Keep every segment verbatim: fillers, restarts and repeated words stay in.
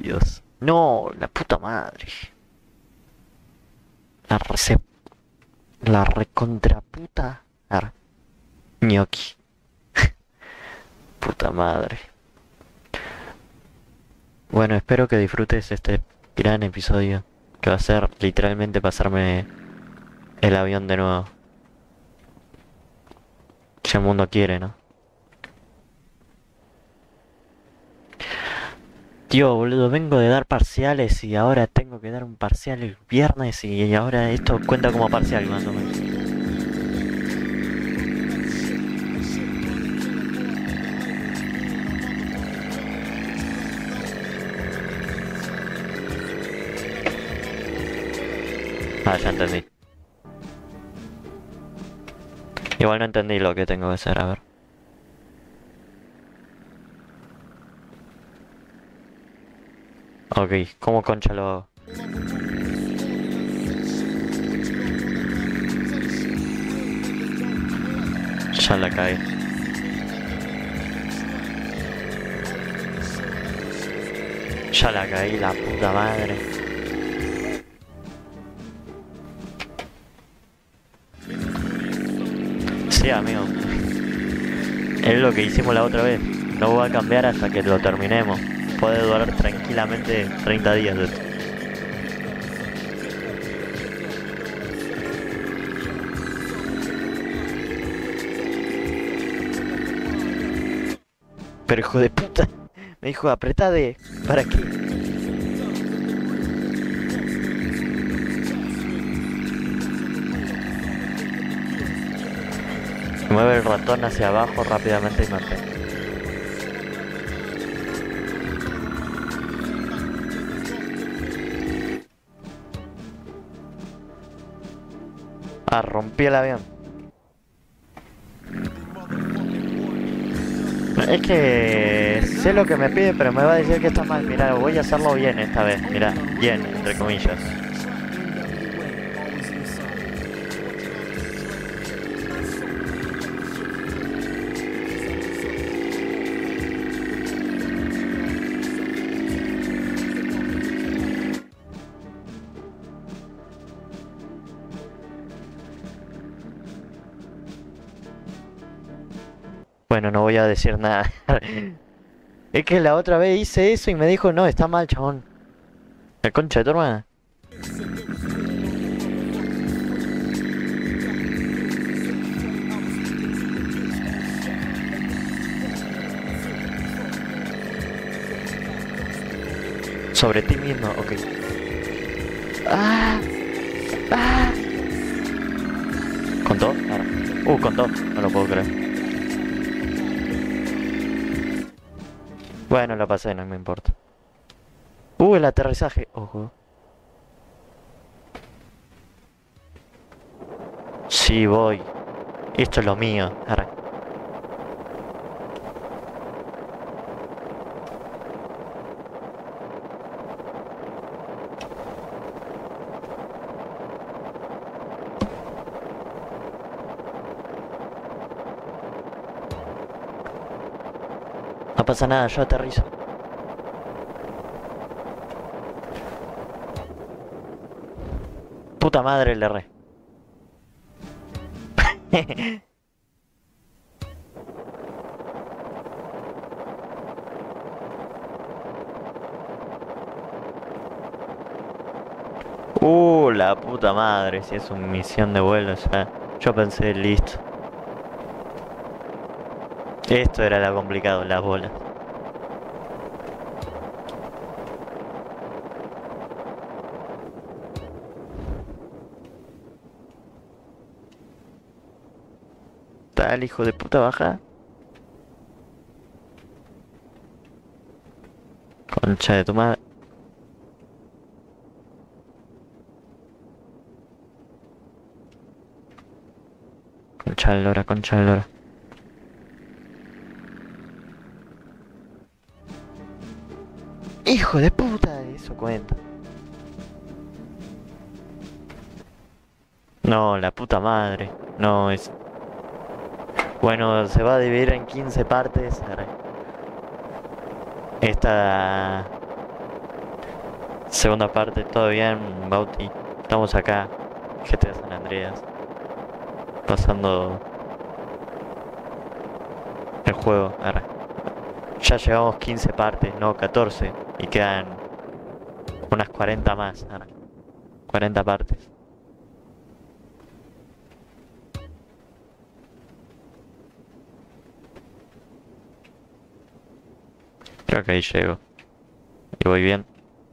Dios. No, la puta madre. La rece... La recontraputa. Ar... Gnocchi. Puta madre. Bueno, espero que disfrutes este gran episodio. Que va a ser literalmente pasarme el avión de nuevo. Si el mundo quiere, ¿no? Tío, boludo, vengo de dar parciales y ahora tengo que dar un parcial el viernes y ahora esto cuenta como parcial más o menos. Ah, ya entendí. Igual no entendí lo que tengo que hacer, a ver. Ok, ¿cómo concha lo hago? Ya la caí. Ya la caí, la puta madre. Sí, amigo. Es lo que hicimos la otra vez. No va a cambiar hasta que lo terminemos. Puede durar tranquilamente treinta días de esto. Pero hijo de puta, me dijo apretá de... ¿Para qué? Mueve el ratón hacia abajo rápidamente y mantén. Ah, rompí el avión. Es que sé lo que me pide, pero me va a decir que está mal. Mira, voy a hacerlo bien esta vez. Mira, bien, entre comillas. Bueno, no voy a decir nada. Es que la otra vez hice eso y me dijo, no, está mal, chabón. La concha de tu hermana. Sobre ti mismo, ok. ¡Ah! ¡Ah! ¿Contó? Ahora. Uh, contó. No lo puedo creer. Bueno, lo pasé, no me importa. Uh, el aterrizaje. Ojo. Sí, voy. Esto es lo mío. Arre. No pasa nada, yo aterrizo. Puta madre, le erré. Uh, la puta madre, si es una misión de vuelo ya. Yo pensé, listo. Esto era lo complicado, las bolas. Tal, hijo de puta, baja. Concha de tu madre. Concha de lora, concha de lora. Hijo de puta, eso cuenta. No, la puta madre. No, es... Bueno, se va a dividir en quince partes. Arre. Esta... Segunda parte, todo bien, Bauti. Estamos acá, G T A San Andreas, pasando el juego. Ahora, ya llevamos quince partes, no catorce, y quedan unas cuarenta más. Ahora, cuarenta partes. Creo que ahí llego. Y voy bien.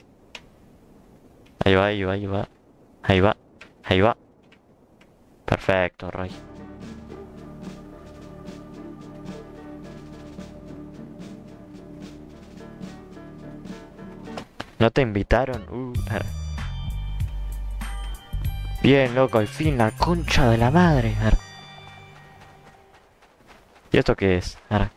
Ahí va, ahí va, ahí va. Ahí va, ahí va. Perfecto, Roy. ¿No te invitaron? Uh, ara. Bien, loco, al fin la concha de la madre. Ara. ¿Y esto qué es? Ara.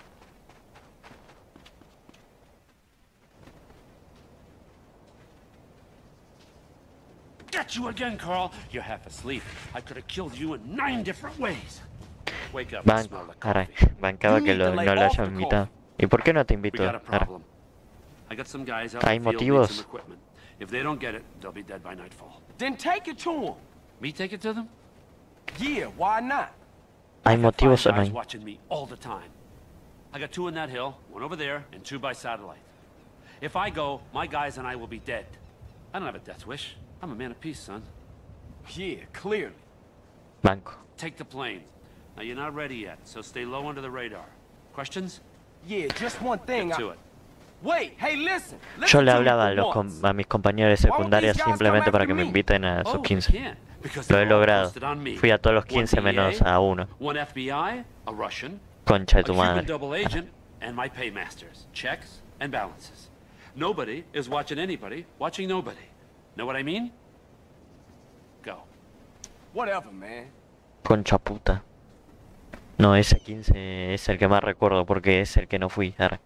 Got you again, Carl. You're half asleep. I could have killed you in nine different ways. Wake up and smell Banco, the ara. coffee. Bancaba que lo- no lo hayan invitado. ¿Y por qué no te We invito? got a Ara. problem. I got some guys out ¿Hay in the field motivos? need some equipment. If they don't get it, they'll be dead by nightfall. Then take it to him. Me take it to them? Yeah, why not? ¿Hay I got motivos o five no guys hay? watching me all the time. I got two in that hill, one over there, and two by satellite. If I go, my guys and I will be dead. I don't have a death wish. I'm a man of peace, son. Yeah, clearly. Banco. Take the plane. Now, you're not ready yet, so stay low under the radar. Questions? Yeah, just one thing. Get I... to it. Wait, hey, listen. Yo Listen le to me hablaba a, for los once. com- a mis compañeros de secundaria simplemente para que me inviten a sus Oh, quince. you can't, because Lo he they're all logrado. posted on me. Fui a todos los One quince D E A, menos a uno. One F B I, a Russian, Concha de a tu Cuban madre. double agent, and my paymasters. Checks and balances. Nobody is watching anybody, watching nobody. Know what I mean? Go. Whatever, man. Concha puta. No, ese quince es el que más recuerdo porque es el que no fui. Arre.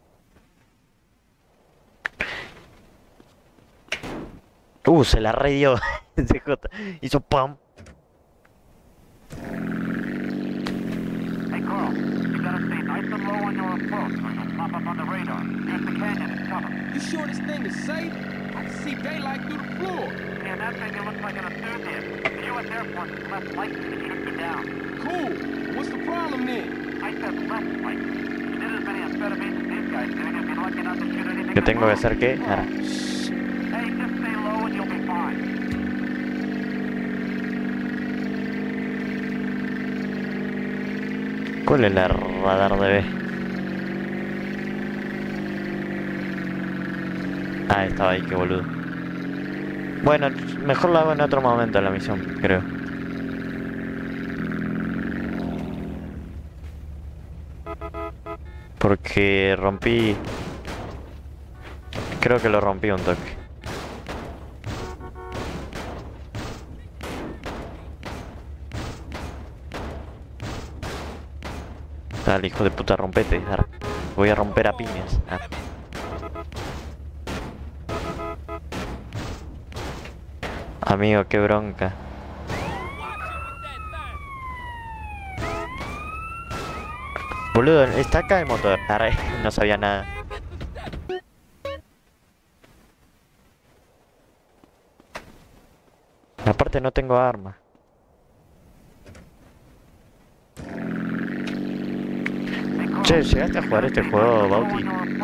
Uh, se la redió. C J hizo pam. Hey, Carl, you gotta stay nice and low on your approach or you'll pop up on the radar. Here's the canyon and cover. You sure this thing is safe? I can see daylight through the floor. Yeah, that thing looks like an enthusiast. The U S Air Force is less likely to shoot you down. Cool. What's the problem then? I said less likely. If you did as many amphetamines as these guys did, you'd be lucky not to shoot anything. ¿Qué tengo que hacer qué? Arre. Hey, just stay low and you'll be fine. ¿Cuál es la radar de B? Ah, estaba ahí, qué boludo. Bueno, mejor lo hago en otro momento la misión, creo. Porque rompí... Creo que lo rompí un toque. Dale, hijo de puta, rompete. Arre. Voy a romper a piñas. Arre. Amigo, qué bronca. Boludo, está acá el motor. Arre, no sabía nada. Aparte no tengo arma. Che, ¿llegaste a jugar este juego, Bauti?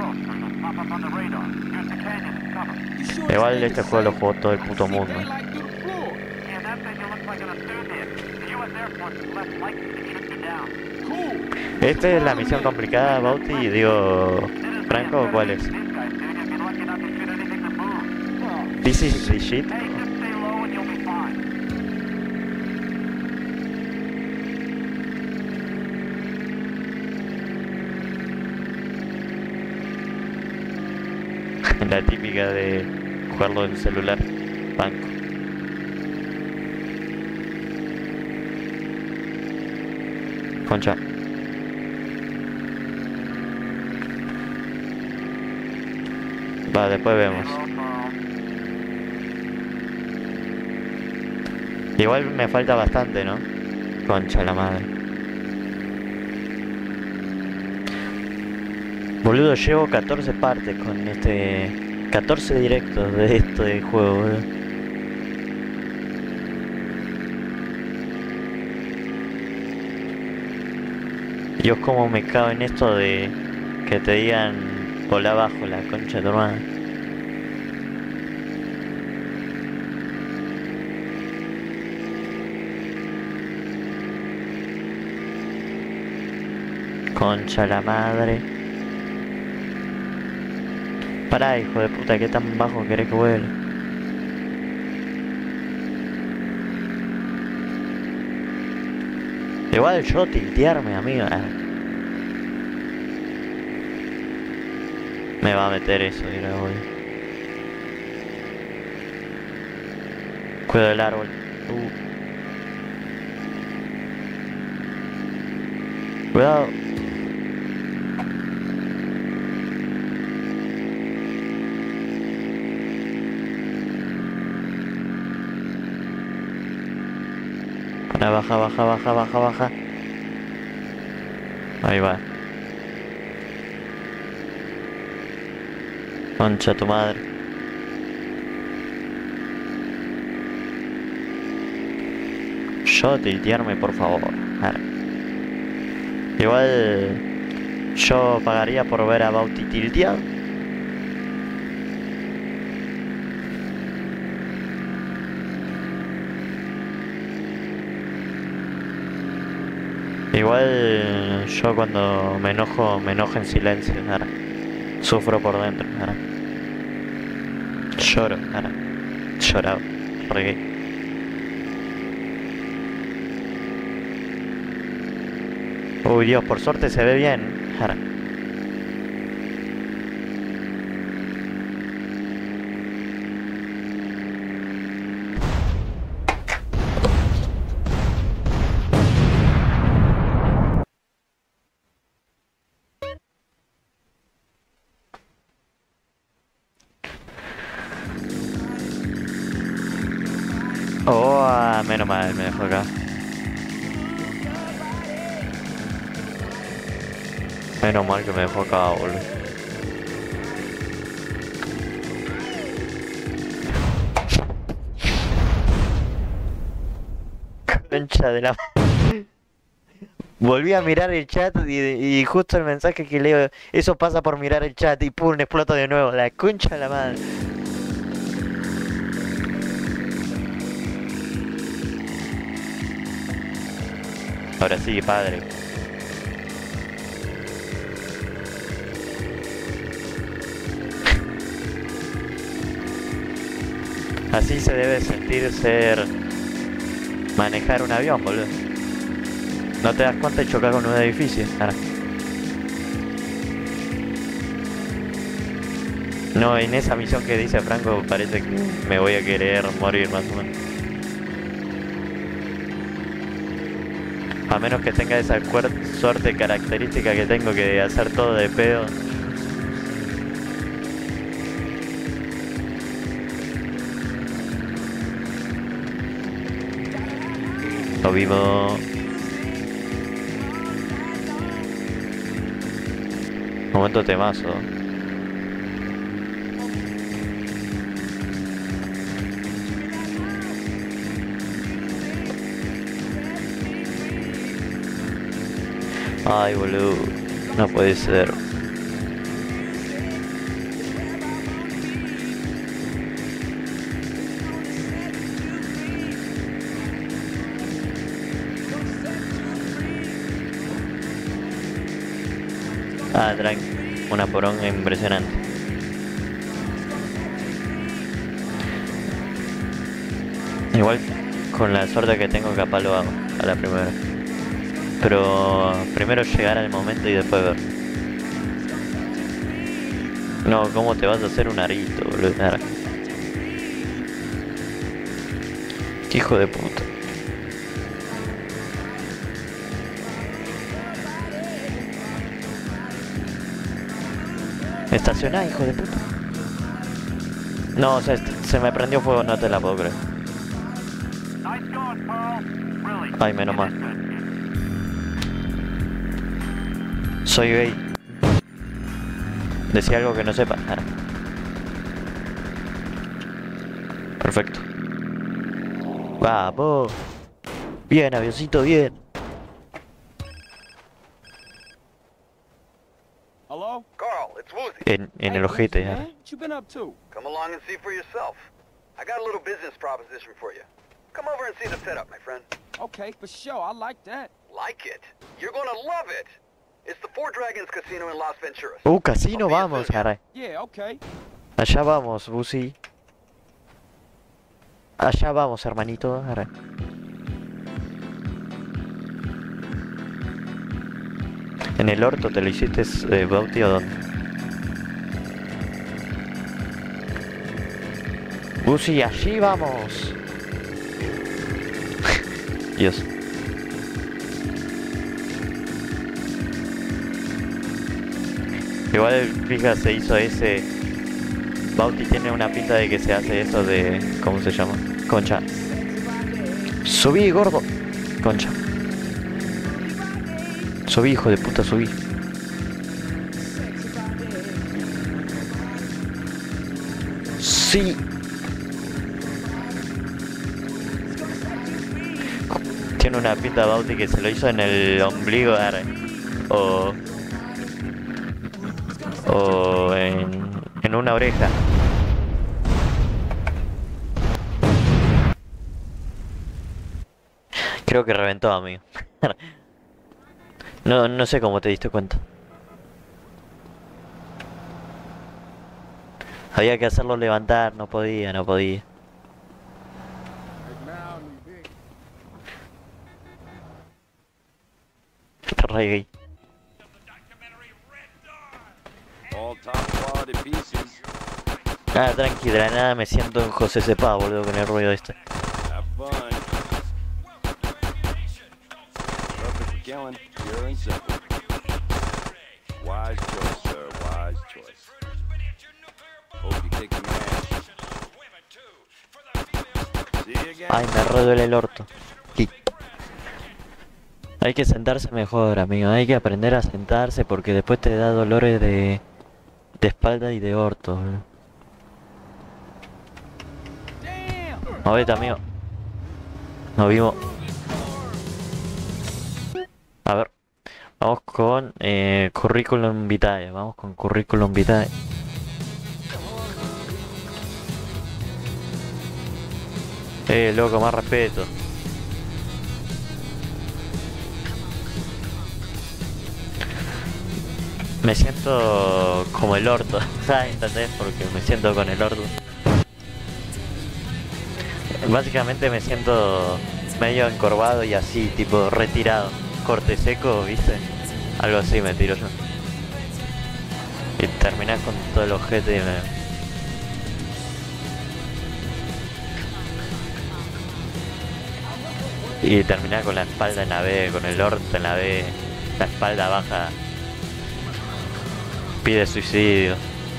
You sure this Igual thing este is juego lo safe? jugó todo el I can puto see mundo. daylight through the floor. Yeah, that thing looks like an enthusiast. The U S Air Force is less likely to shoot you down. Cool. ¿Esta es la misión complicada, Bauti? Y digo, Franco, ¿cuál es? These guys did, you'd be lucky not to shoot anything that moves. Oh, This is the shit. Hey, just stay low and you'll be fine. La típica de jugarlo en celular. Banco. Concha. Va, después vemos. Igual me falta bastante, ¿no? Concha la madre. Boludo, llevo catorce partes con este catorce directos de esto de juego, boludo. Dios, como me cago en esto de que te digan volá abajo la concha de tu hermana. Concha la madre. Pará, hijo de puta, ¿qué tan bajo querés que vuele? Igual yo tiltearme, amiga. Me va a meter eso, dirá, voy. Cuido del árbol. Uh. Cuidado. Baja, baja, baja, baja, baja. Ahí va. Concha tu madre. Yo tiltearme, por favor. Ahora. Igual yo pagaría por ver a Bauti tilteado. Igual yo cuando me enojo, me enojo en silencio, ahora. Sufro por dentro, ahora. Lloro, ahora. Llorado, re gay. Uy, Dios, por suerte se ve bien, ahora. Oh, ah, menos mal, me dejó acá. Menos mal que me dejó acá, boludo. Concha de la... Volví a mirar el chat y, y justo el mensaje que leo, eso pasa por mirar el chat y pum, exploto de nuevo. La concha de la madre. Ahora sí, padre. Así se debe sentir ser... manejar un avión, boludo. No te das cuenta de chocar con un edificio. Ahora. No, en esa misión que dice Franco parece que me voy a querer morir más o menos. A menos que tenga esa suerte característica que tengo que hacer todo de pedo. Lo vivo. Momento temazo. Ay, boludo, no puede ser. Ah, tranqui, una poronga impresionante. Igual con la suerte que tengo capaz lo hago a la primera. Pero primero llegar al momento y después ver. No, ¿cómo te vas a hacer un arito, boludo? Qué hijo de puta. Estacioná, hijo de puta. No, se, se me prendió fuego, no te la puedo creer. Ay, menos mal. Soy gay. Decía algo que no sepa. Perfecto. Vamos. Bien, avioncito, bien. Hello? Carl, it's Woozy. En, en el Hey, ojete, man. ya. What you been up to? Come along and see for yourself. I got a little business proposition for you. Come over and see the setup, my friend. Okay, for sure. I like that. Like it? You're gonna love it. It's the Four Dragons Casino in Las Venturas. Uh, casino, I'll be vamos, soon. caray. Yeah, okay. Allá vamos, Busi. Allá vamos, hermanito. Caray. ¿En el orto te lo hiciste, eh, Bauti, o dónde? Busi, allí vamos. Dios. Igual, fija, se hizo ese... Bauti tiene una pinta de que se hace eso de... ¿Cómo se llama? Concha. Subí, gordo. Concha. Subí, hijo de puta, subí. Sí. Tiene una pinta Bauti que se lo hizo en el ombligo, arre. O... O en... en una oreja. Creo que reventó, amigo. No, no sé cómo te diste cuenta. Había que hacerlo levantar, no podía, no podía. Re gay. All top quality pieces. Ah, tranqui, de la nada me siento en José Cepá, boludo, con el ruido este. Have fun. Perfect for killing, pure and simple. Wise choice, sir. Wise choice. Hope you kick the man. See you again. Ay, me re duele el orto. Y... Hay que sentarse mejor, amigo. Hay que aprender a sentarse porque después te da dolores de, de espalda y de orto, boludo. Movete, amigo. Nos vimos. A ver. Vamos con eh, currículum vitae. Vamos con currículum vitae. Eh, loco, más respeto. Me siento como el orto, ¿sabes? ¿Entendés? Porque me siento con el orto. Básicamente me siento medio encorvado y así, tipo retirado. Corte seco, ¿viste? Algo así me tiro yo. Y terminás con todo el ojete y me... Y terminás con la espalda en la B, con el orto en la B, la espalda baja. Pide suicidio.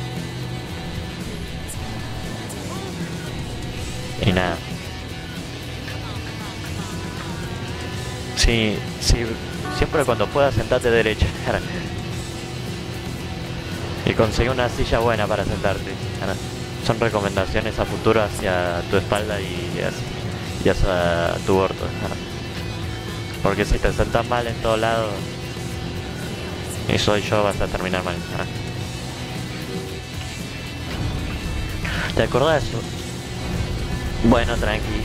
Y nada. Sí, sí, siempre cuando puedas sentate derecha. Y conseguí una silla buena para sentarte. Son recomendaciones a futuro hacia tu espalda y hacia, y hacia tu orto. Porque si te sentas mal en todos lados, y soy yo, vas a terminar mal. ¿Te acordás de eso? Bueno, tranqui.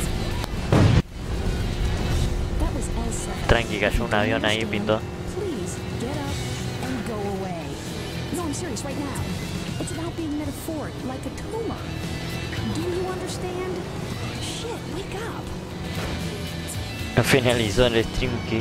Tranqui, cayó un avión ahí, pintó. Please get up and go away. No, I'm serious right now. It's about being metaphoric, like a tumor. Do you understand? Shit, wake up. Finalizó el stream que...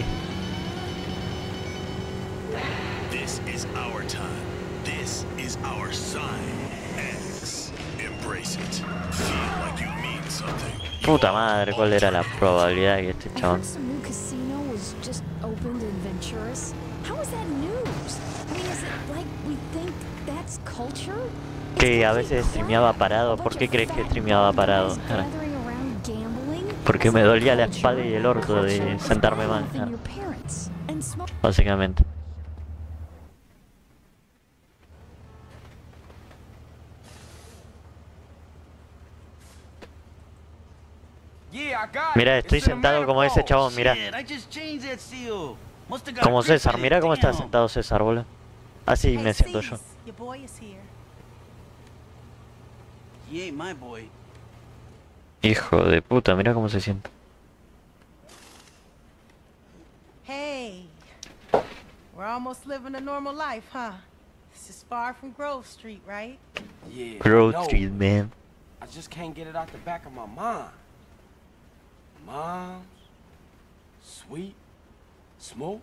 This is our time. This is our sign. X. Embrace it. Feel like you mean something. Puta madre, ¿cuál era la probabilidad que este I chabón... heard some new casino was just opened in Venturas. How is that news? I mean, is it like we think that's culture? Que a veces streameaba parado. ¿Por qué crees que streameaba parado? Porque me dolía la espalda y el orto de sentarme mal. Básicamente. Yeah, I got Mira, it. estoy It's in the sentado como ese manifold. chabón, mira. Shit, I just changed that seal. Must have got Como a grip César, in mira it, cómo está damn. sentado César, boludo. Así me siento yo. Your boy is here. He ain't my boy. Hijo de puta, mira cómo se siente. Hey. We're almost living a normal life, huh? This is far from Grove Street, right? Yeah. Grove no. Street, man. I just can't get it out the back of my mind. Moms, sweet, smoke.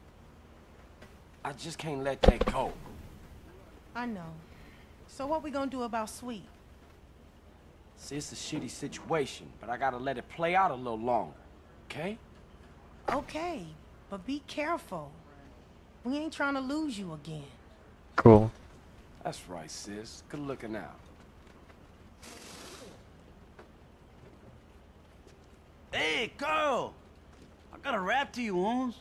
I just can't let that go. I know. So what we gonna do about Sweet? See, it's a shitty situation, but I gotta let it play out a little longer, okay? Okay, but be careful. We ain't trying to lose you again. Cool. That's right, sis. Good looking out. Hey, Carl! I got a rap to you, Holmes.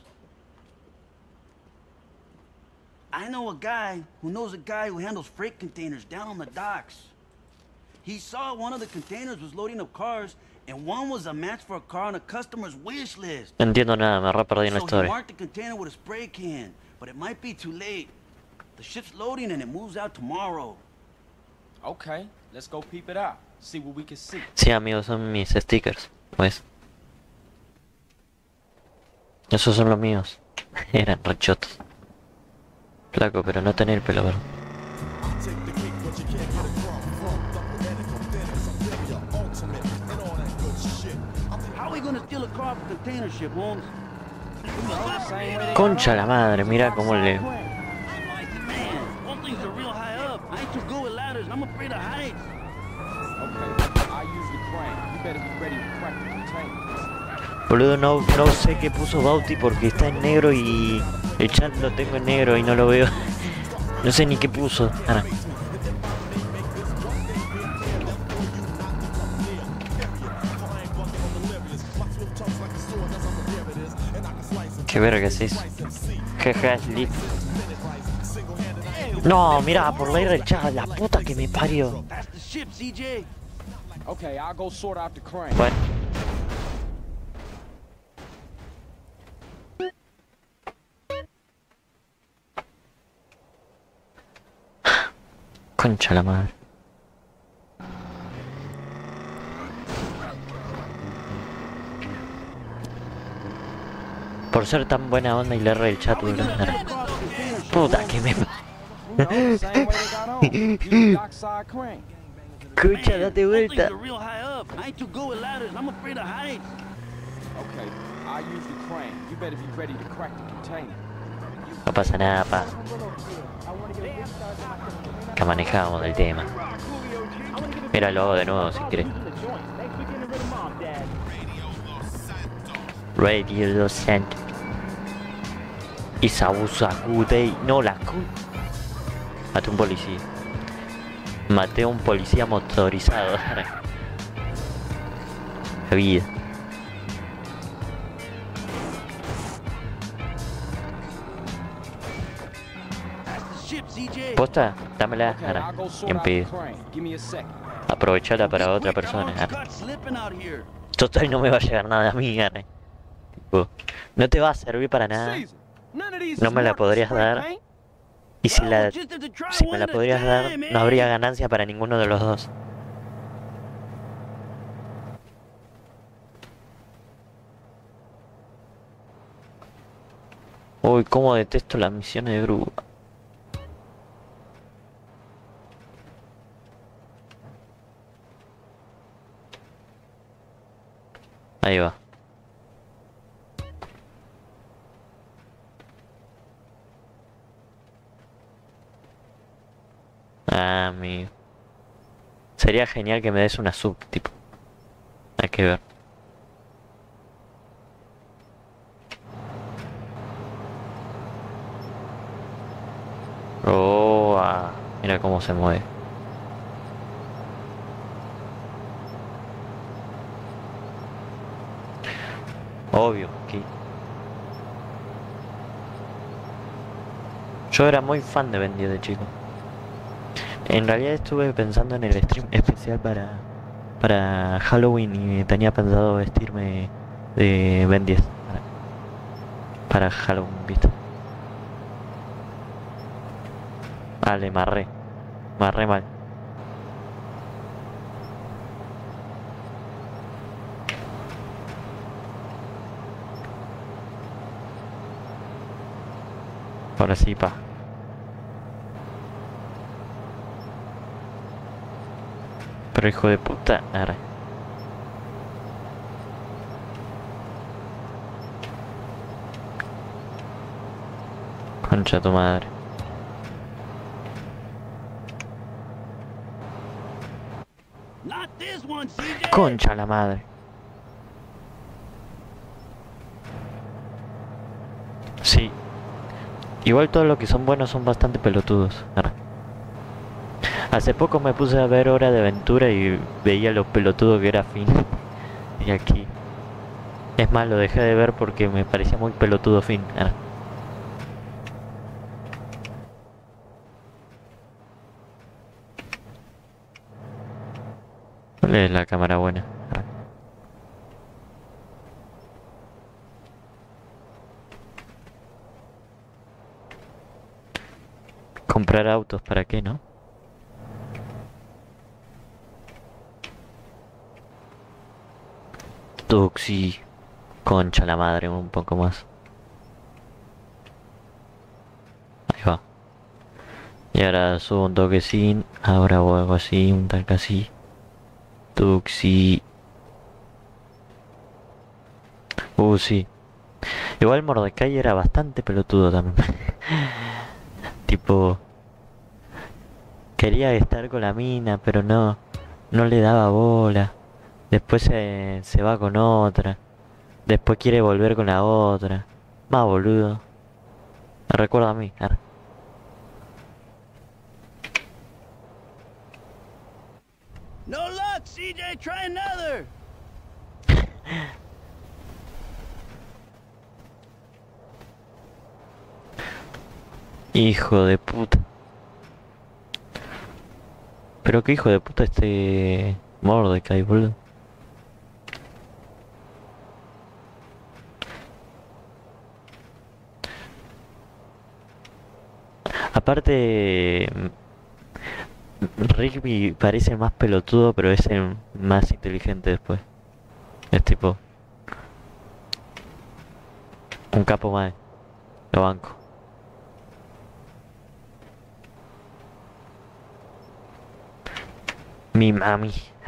I know a guy who knows a guy who handles freight containers down on the docks. He saw one of the containers was loading up cars, and one was a match for a car on a customer's wish list. No entiendo nada, me re perdí en la So he historia. marked the container with a spray can, but it might be too late. The ship's loading and it moves out tomorrow. Okay, let's go peep it out. See what we can see. Sí, amigos, son mis stickers, pues. Esos son los míos. Eran rechotos. Flaco, pero no tener el pelo verde. How are we gonna steal a car from a container ship, Holmes? Concha la madre, mira cómo le... Man, one things are real high up. I ain't too good with ladders. I'm afraid of heights. Okay, I use the crane. You better be ready to crack the container. Boludo, no, no sé qué puso Bauti porque está en negro y el chat lo tengo en negro y no lo veo. No sé ni qué puso. Ah, no. Qué verga es eso. Jeje, Lee. No, mira, por leer el chat, la puta que me parió. That's the ship, C J. Okay, I'll go sort out the crane. Bueno. Concha la madre. Por ser tan buena onda y leer el chat, boludo. Puta que me... You know, same way they got on. Use the dockside crane. Escucha, date One things vuelta. are real high up. I ain't too good with ladders. I'm afraid of heights. Okay, I use the crane. You better be ready to crack the container. No pasa nada, pa. Que manejamos el tema. Mira, lo hago de nuevo si quieres. Radio Los Santos. Isabusa Kudei. No, la Q. Maté un policía. Maté a un policía motorizado. La vida. That's the ship, C J. Posta, dámela. Okay, Ara. I'll go sort Bien out the pedido. crane. Give me a second. Aprovechala para Be otra quick, I persona. don't Ara. want you caught slipping out here. Total, no me va a llegar nada a mí, Ara. Tipo, no te va a servir para nada. Caesar, none of these No is me la marked podrías spray dar. paint. Y si, Well, la, just have to try si me one la at a podrías dar, time, no habría eh? ganancia para ninguno de los dos. Uy, cómo detesto las misiones de grúa. Ahí va. Ah, amigo. Sería genial que me des una sub, tipo. Hay que ver. Oh, ah, mira cómo se mueve. Obvio, que... Yo era muy fan de Vendido de chico. En realidad estuve pensando en el stream especial para para Halloween y tenía pensado vestirme de Ben diez para, para Halloween, ¿viste? Vale, marré. Marré mal. Ahora sí, pa. Pero hijo de puta, arre. Concha tu madre. Not this one, C J. Concha la madre. Sí. Igual todos los que son buenos son bastante pelotudos. Arre. Hace poco me puse a ver Hora de Aventura y veía lo pelotudo que era Finn. Y aquí. Es más, lo dejé de ver porque me parecía muy pelotudo Finn. Arre. ¿Cuál es la cámara buena? Arre. Comprar autos, ¿para qué, no? Tuxi. Concha la madre, un poco más. Ahí va. Y ahora subo un toquecín. Ahora hago algo así, un tal así. Tuxi. Uh, sí. Igual Mordecai era bastante pelotudo también. Tipo, quería estar con la mina, pero no, no le daba bola. Después se, se va con otra. Después quiere volver con la otra. Más boludo. Me recuerda a mí. Arre. No luck, C J. Try another. Hijo de puta. Pero qué hijo de puta este Mordecai, boludo. Aparte, Rigby parece más pelotudo, pero es el más inteligente después. Es tipo un capo más. Lo banco. Mi mami.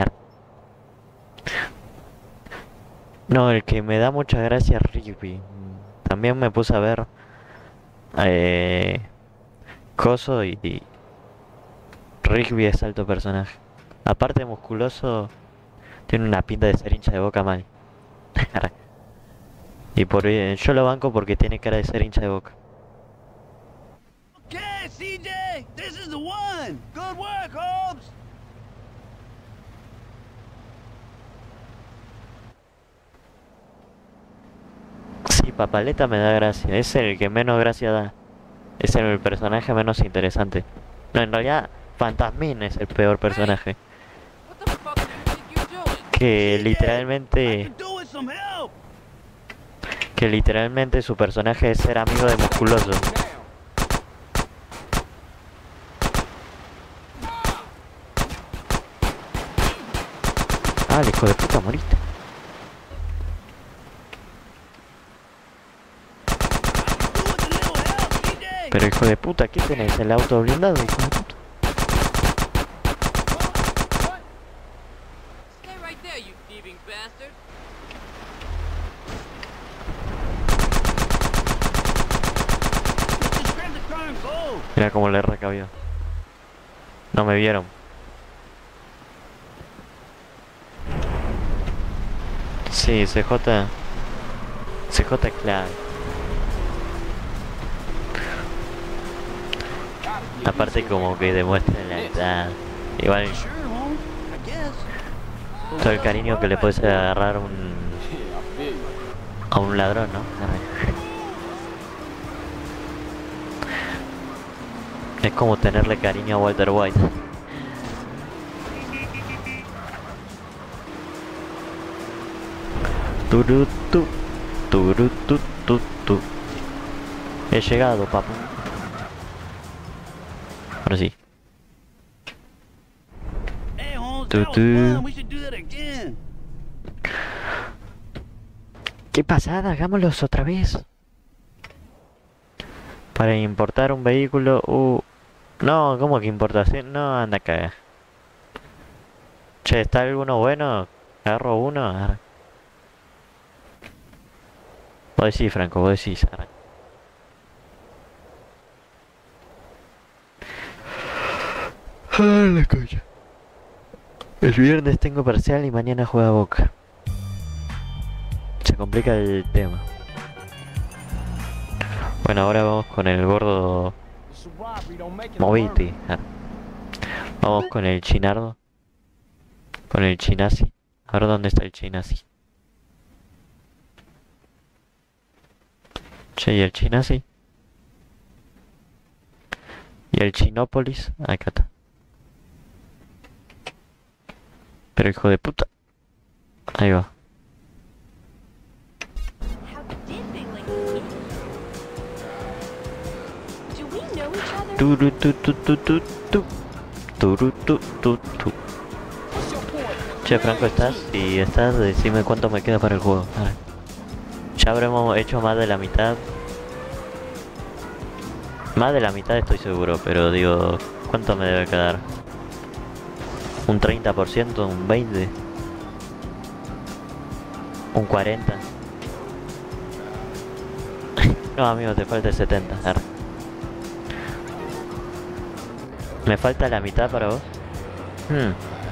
No, el que me da mucha gracia es Rigby. También me puse a ver eh, Coso y, y Rigby es alto personaje. Aparte de musculoso, tiene una pinta de ser hincha de Boca mal. Y por yo lo banco porque tiene cara de ser hincha de Boca. Okay, C J, this is the one. Good work, Hobbs. Sí, Papaleta me da gracia. Es el que menos gracia da. Es el personaje menos interesante. No, en realidad, Fantasmín es el peor personaje. Que literalmente... Que literalmente su personaje es ser amigo de musculoso. Ah, el hijo de puta, moriste. Pero hijo de puta, ¿qué tenés? ¿El auto blindado, hijo de puta? Mira cómo le recabió. No me vieron. Sí, C J. C J es clave. Aparte como que demuestra la edad. Igual todo el cariño que le puedes agarrar un a un ladrón, ¿no? Es como tenerle cariño a Walter White. Turutu, turutu, tu, tu. He llegado, papu. Ahora sí. Hey, Holmes, Tu, that was tu. fun. We should do that again. ¿Qué pasada? Hagámoslos otra vez. Para importar un vehículo. Uh. No, ¿cómo que importación? No, anda a cagar. Che, ¿está alguno bueno? Agarro uno. Agarro. Vos decís, Franco, vos decís. Agarra. Ah, la coña. El viernes tengo parcial y mañana juega Boca. Se complica el tema. Bueno, ahora vamos con el gordo Moviti. Ah. Vamos con el Chinardo. Con el Chinasi. A ver dónde está el Chinasi. Che, ¿y el Chinasi? ¿Y el Chinópolis? Acá está. Pero hijo de puta. Ahí va. Turu tu tu tu tu tu. Turu tu tu tu. Che, Franco, ¿estás? Si estás, decime cuánto me queda para el juego. A ver. Ya habremos hecho más de la mitad. Más de la mitad estoy seguro, pero digo, ¿cuánto me debe quedar? ¿Un treinta por ciento? ¿Un veinte por ciento? ¿Un cuarenta por ciento? No, amigo, te falta el setenta por ciento. ¿Me falta la mitad para vos? Hmm.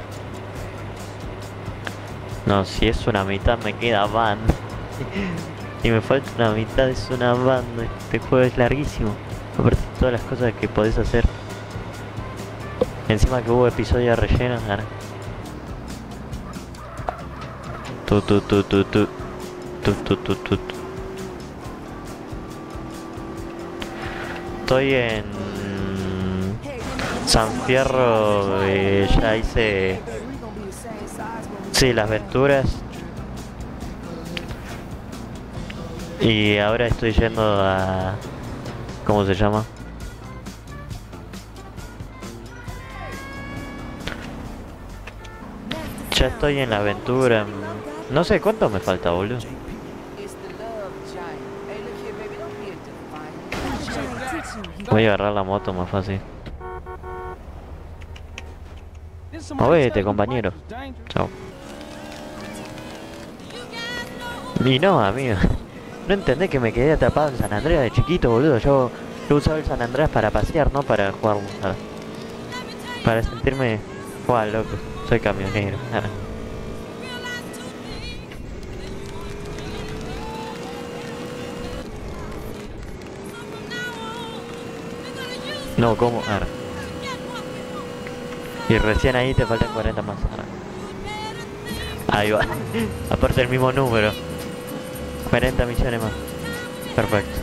No, si es una mitad me queda banda. Si me falta una mitad es una banda. Este juego es larguísimo. Aparte de todas las cosas que podés hacer. Encima que hubo episodios rellenos. Ahora. Tu tu tu tu tu. Tu tu tu tu tu. Estoy en San Fierro. Eh, ya hice. Sí, las aventuras. Y ahora estoy yendo a... ¿Cómo se llama? Ya estoy en la aventura. No sé cuánto me falta, boludo. Voy a agarrar la moto más fácil. Movete, compañero. Chao. Y no, amigo. No entendés que me quedé atrapado en San Andreas de chiquito, boludo. Yo, yo usaba el San Andreas para pasear, no para jugar. Nada. Para sentirme... Guau, loco. Soy camionero. Nada. No, ¿cómo? Ahora. Y recién ahí te faltan cuarenta más. Ahora. Ahí va. Aparte el mismo número. cuarenta misiones más. Perfecto.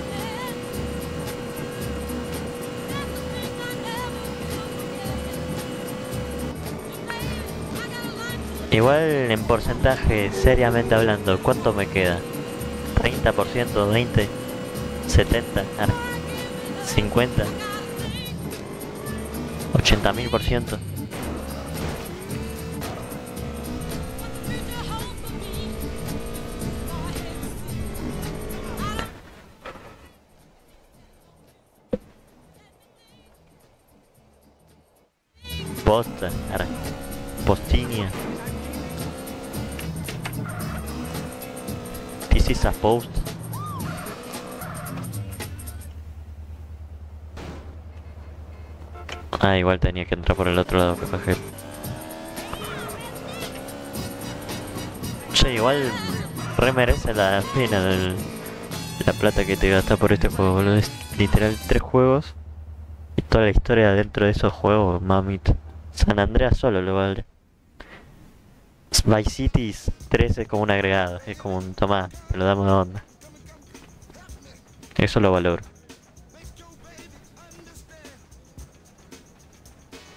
Igual en porcentaje, seriamente hablando, ¿cuánto me queda? ¿treinta por ciento? ¿veinte por ciento? ¿setenta por ciento? ¿cincuenta por ciento? ¿ochenta mil por ciento? Posta, ara, Postinia. This is a post. Ah, igual tenía que entrar por el otro lado que bajé. Che, igual re merece la pena el, la plata que te gasta por este juego, boludo. Es literal tres juegos y toda la historia dentro de esos juegos, mamita. San Andreas solo lo vale. Vice City tres es como un agregado, es como un tomá, te lo damos de onda. Eso lo valoro.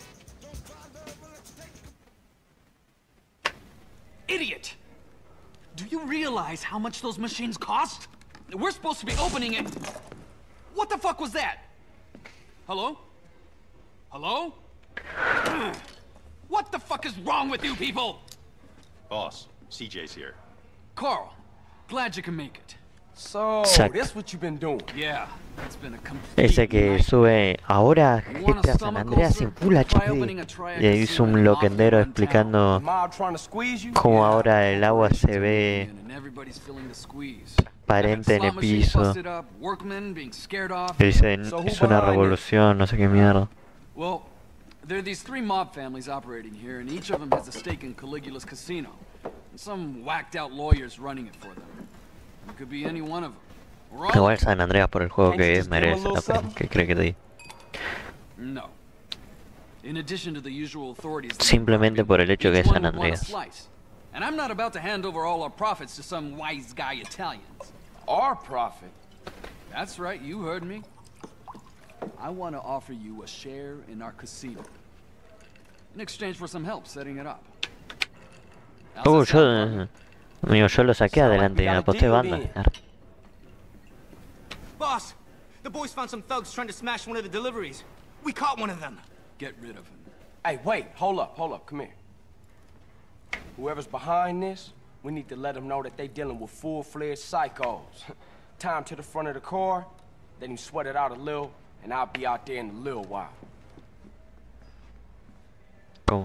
Idiot! Do you realize how much those machines cost? We're supposed to be opening it. What the fuck was that? Hello? Hello? What the fuck is wrong with you people? Boss, C J's here. Carl, glad you can make it. So, Exacto. that's what you've been doing. Yeah, it's been a complete Ese que night. sube ahora G T A San Andreas en Full H D. Y hizo un loquendero explicando Mob trying to squeeze you? cómo ahora el agua se ve And everybody's feeling the squeeze. transparente en el Slot machines piso. busted up, workmen being scared off. Y dicen, es una revolución, no sé qué mierda. Well, there are these three mob families operating here, and each of them has a stake in Caligula's casino. And some whacked-out lawyers running it for them. It could be any one of them. Or all Igual of them. San Andreas por el juego que es merece la pena. ¿Qué cree que te diga? No. In addition to the usual authorities, Simplemente por el hecho que es each San one would want a Andreas. slice. And I'm not about to hand over all our profits to some wise guy Italians. Our profit? That's right, you heard me. I want to offer you a share in our casino. In exchange for some help setting it up. How's Uh, that sound, yo, partner? amigo, yo lo saqué adelante y me aposté banda. Boss, the boys found some thugs trying to smash one of the deliveries. We caught one of them. Get rid of him. Hey, wait, hold up, hold up, come here. Whoever's behind this, we need to let them know that they dealing with full-fledged psychos. Tie them to the front of the car, let him sweat it out a little, and I'll be out there in a little while. ¿Cómo?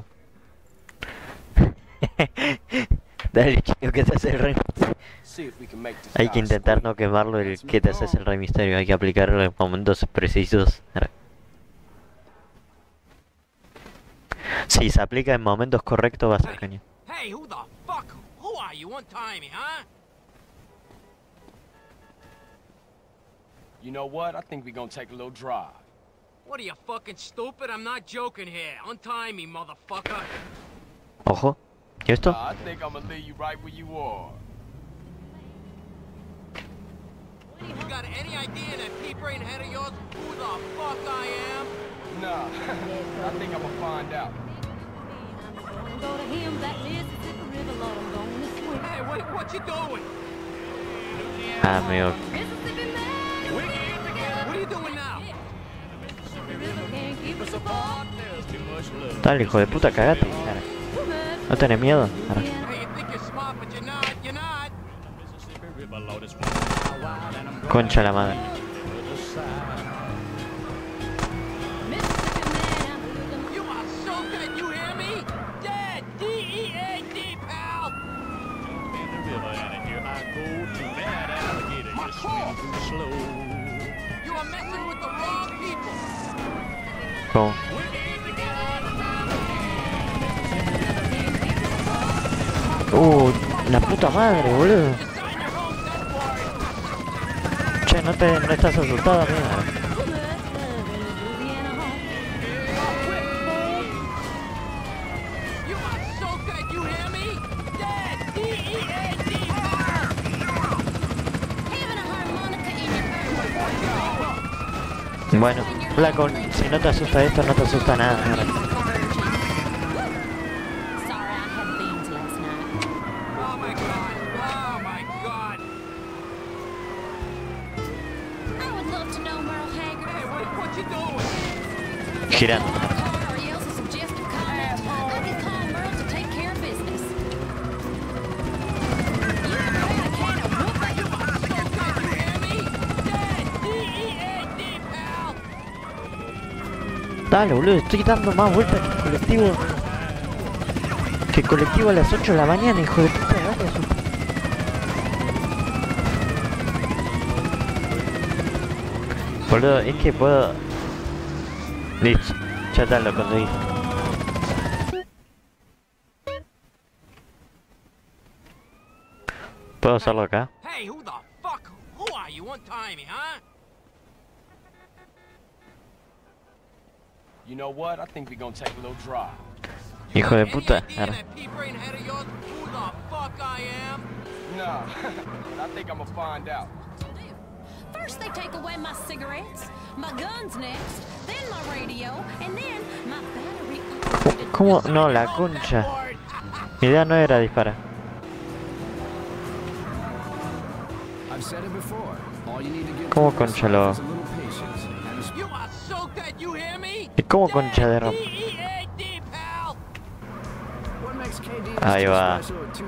Dale, chico, que te hace el rey. See if we can make this Hay que guy intentar no quemarlo el que te haces el rey misterio. Hay que aplicarlo en momentos precisos. Si se aplica en momentos correctos va a ser genial. Hey, who the fuck? Who are you? Untie me, huh? You know what? I think we're gonna take a little drive. What are you, fucking stupid? I'm not joking here. Untie me, motherfucker. Ojo. ¿Y esto? I think I'm gonna leave you right where you are. You got any idea that pea brain head of yours who the fuck I am? Nah, I think I'm gonna find out. Go to him, that Mississippi River, Lord, I'm gonna swim. Hey, what, what you doing? Ah, amigo. Mississippi man, What are you doing now? river can't keep us apart. Dale, hijo de puta, cagate. Cara. ¿No tenés miedo? Cara. Hey, you think you're smart, but you're not. You're not. Concha la madre. You are so dead, you hear me? Dead! D E A D, pal! My call! You are messing with the wrong people! ¿Cómo? Uh, la puta madre, boludo. Che, no te, no estás asustada, mierda. You are so dead, you hear me? Dead! D E A D, pal! Bueno, flaco, si no te asusta esto, no te asusta nada, mierda. Oh my god! Oh my god! I would love to know Merle Haggard. Hey, what, what you doing? Girando. Or else a suggestive comment. I could call Merle to take care of business. You ever had a can of whooping? You are so dead, you hear me? Dead! D E A D, pal! Dale, boludo, estoy dando más vueltas que el colectivo. Que el colectivo a las ocho de la mañana, hijo de puta, dale a su... Boludo, es que puedo... Listo, ya está, lo conseguí. ¿Puedo hacerlo acá? Hey, who the fuck? Who are you? Untie me, huh? You know what? I think we're gonna take a little drive. Hijo de puta. Any idea that pea brain head of yours who the fuck I am? Nah, but I think I'm gonna find out. First they take away my cigarettes, my guns next, then my radio, and then my battery operated. ¿Cómo? No, la concha. Mi idea no era disparar. ¿Cómo concha lo...? You are so good, you hear me? ¿Y cómo concha de rom? D E A D, pal! Ahí va.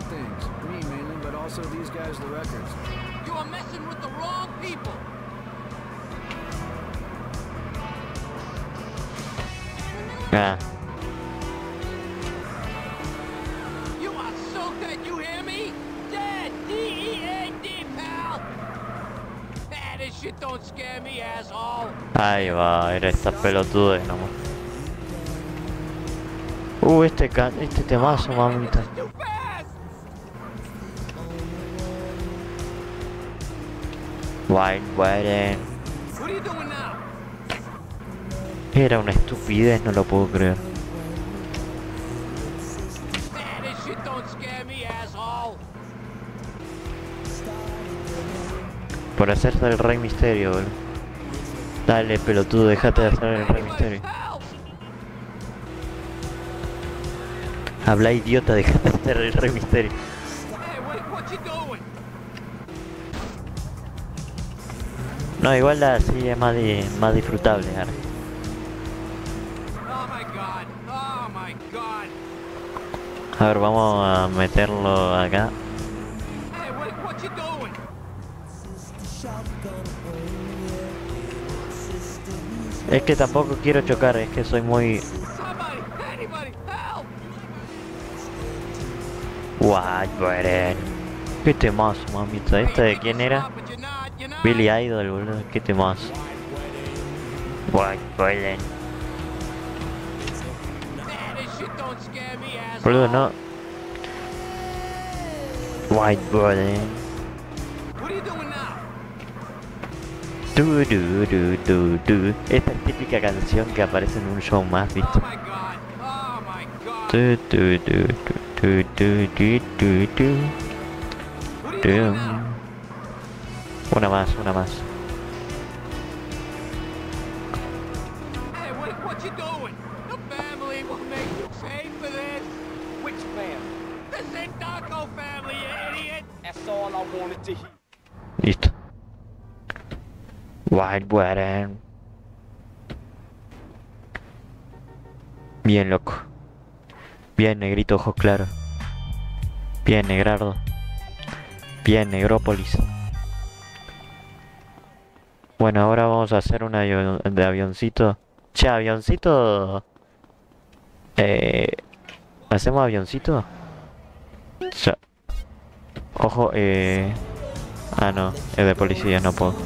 You are messing with the wrong people. Ah. You are so good, you hear me? Dead, D E A D, pal! Ah, this shit don't scare me, asshole. Ahí va, era esta pelotudez nomás. Uh, este ca este temazo, mamita. Wild Wedding. What are you doing now? Era una estupidez, no lo puedo creer. Ah, this shit don't scare me, asshole. Por hacerse el Rey Misterio, boludo. Dale, pelotudo, déjate de hacer el Rey Misterio. Habla, idiota, déjate de hacer el Rey Misterio. Hey, what, what you doing? No, igual así es más, di más disfrutable, ahora. Oh my god, oh my god. A ver, vamos a meterlo acá. Hey, what, what you doing? Es que tampoco quiero chocar, es que soy muy... Somebody, anybody, help! Guay, bueno. Qué temazo, mamita. ¿Esta de quién era? Billy Idol, boludo. Qué temazo. Guay, bueno. Boludo, no. White Body. Du, du, du, du, du. Esta es típica canción que aparece en un show más, ¿viste? Du, du, du, du, du, du, du, du. Du. Una más, una más. Hey, what, what you doing? The family will make you pay for this. Which family? The Zendaco family, you idiot! That's all I wanted to hear. Listo. White Wedding. Bien, loco. Bien, negrito, ojos claros. Bien, negrardo. Bien, negrópolis. Bueno, ahora vamos a hacer un avión de avioncito. Che, avioncito. Eh, ¿Hacemos avioncito? Ya. Ojo, eh... Ah, no, es de policía, no puedo.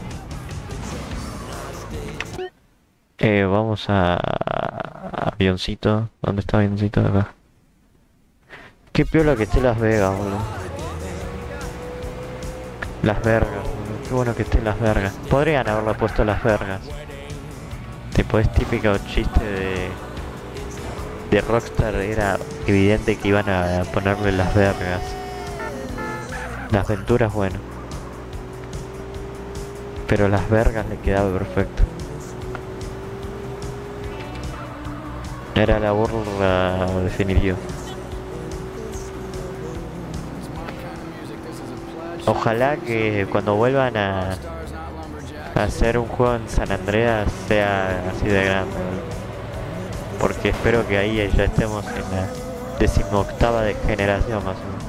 Eh, vamos a... Avioncito. ¿Dónde está avioncito? Acá. Qué piola que esté Las Vegas, boludo. Las Vergas, boludo. Qué bueno que esté Las Vergas. Podrían haberlo puesto Las Vergas. Tipo, es típico chiste de... De Rockstar. Era evidente que iban a ponerle Las Vergas. Las Venturas, bueno. Pero Las Vergas le quedaba perfecto. Era la burla definitiva. Ojalá que cuando vuelvan a, a hacer un juego en San Andreas sea así de grande. Porque espero que ahí ya estemos en la decimoctava de generación más o menos.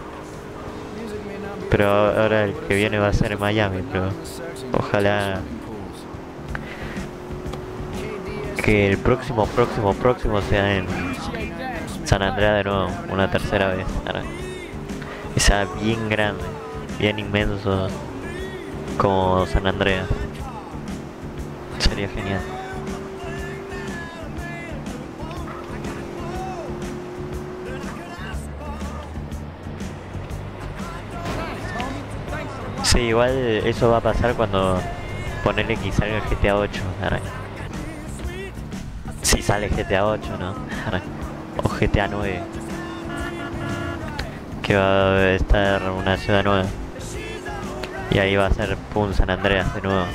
Pero ahora el que viene va a ser en Miami, pero ojalá que el próximo, próximo, próximo sea en San Andreas de nuevo, una tercera vez. Ahora. Y sea bien grande, bien inmenso, como San Andreas. Sería genial. Sí, igual eso va a pasar cuando ponerle que salga el G T A ocho. Ahora. Si sale G T A ocho, ¿no? O G T A nueve. Que va a estar una ciudad nueva. Y ahí va a ser pum San Andreas de nuevo.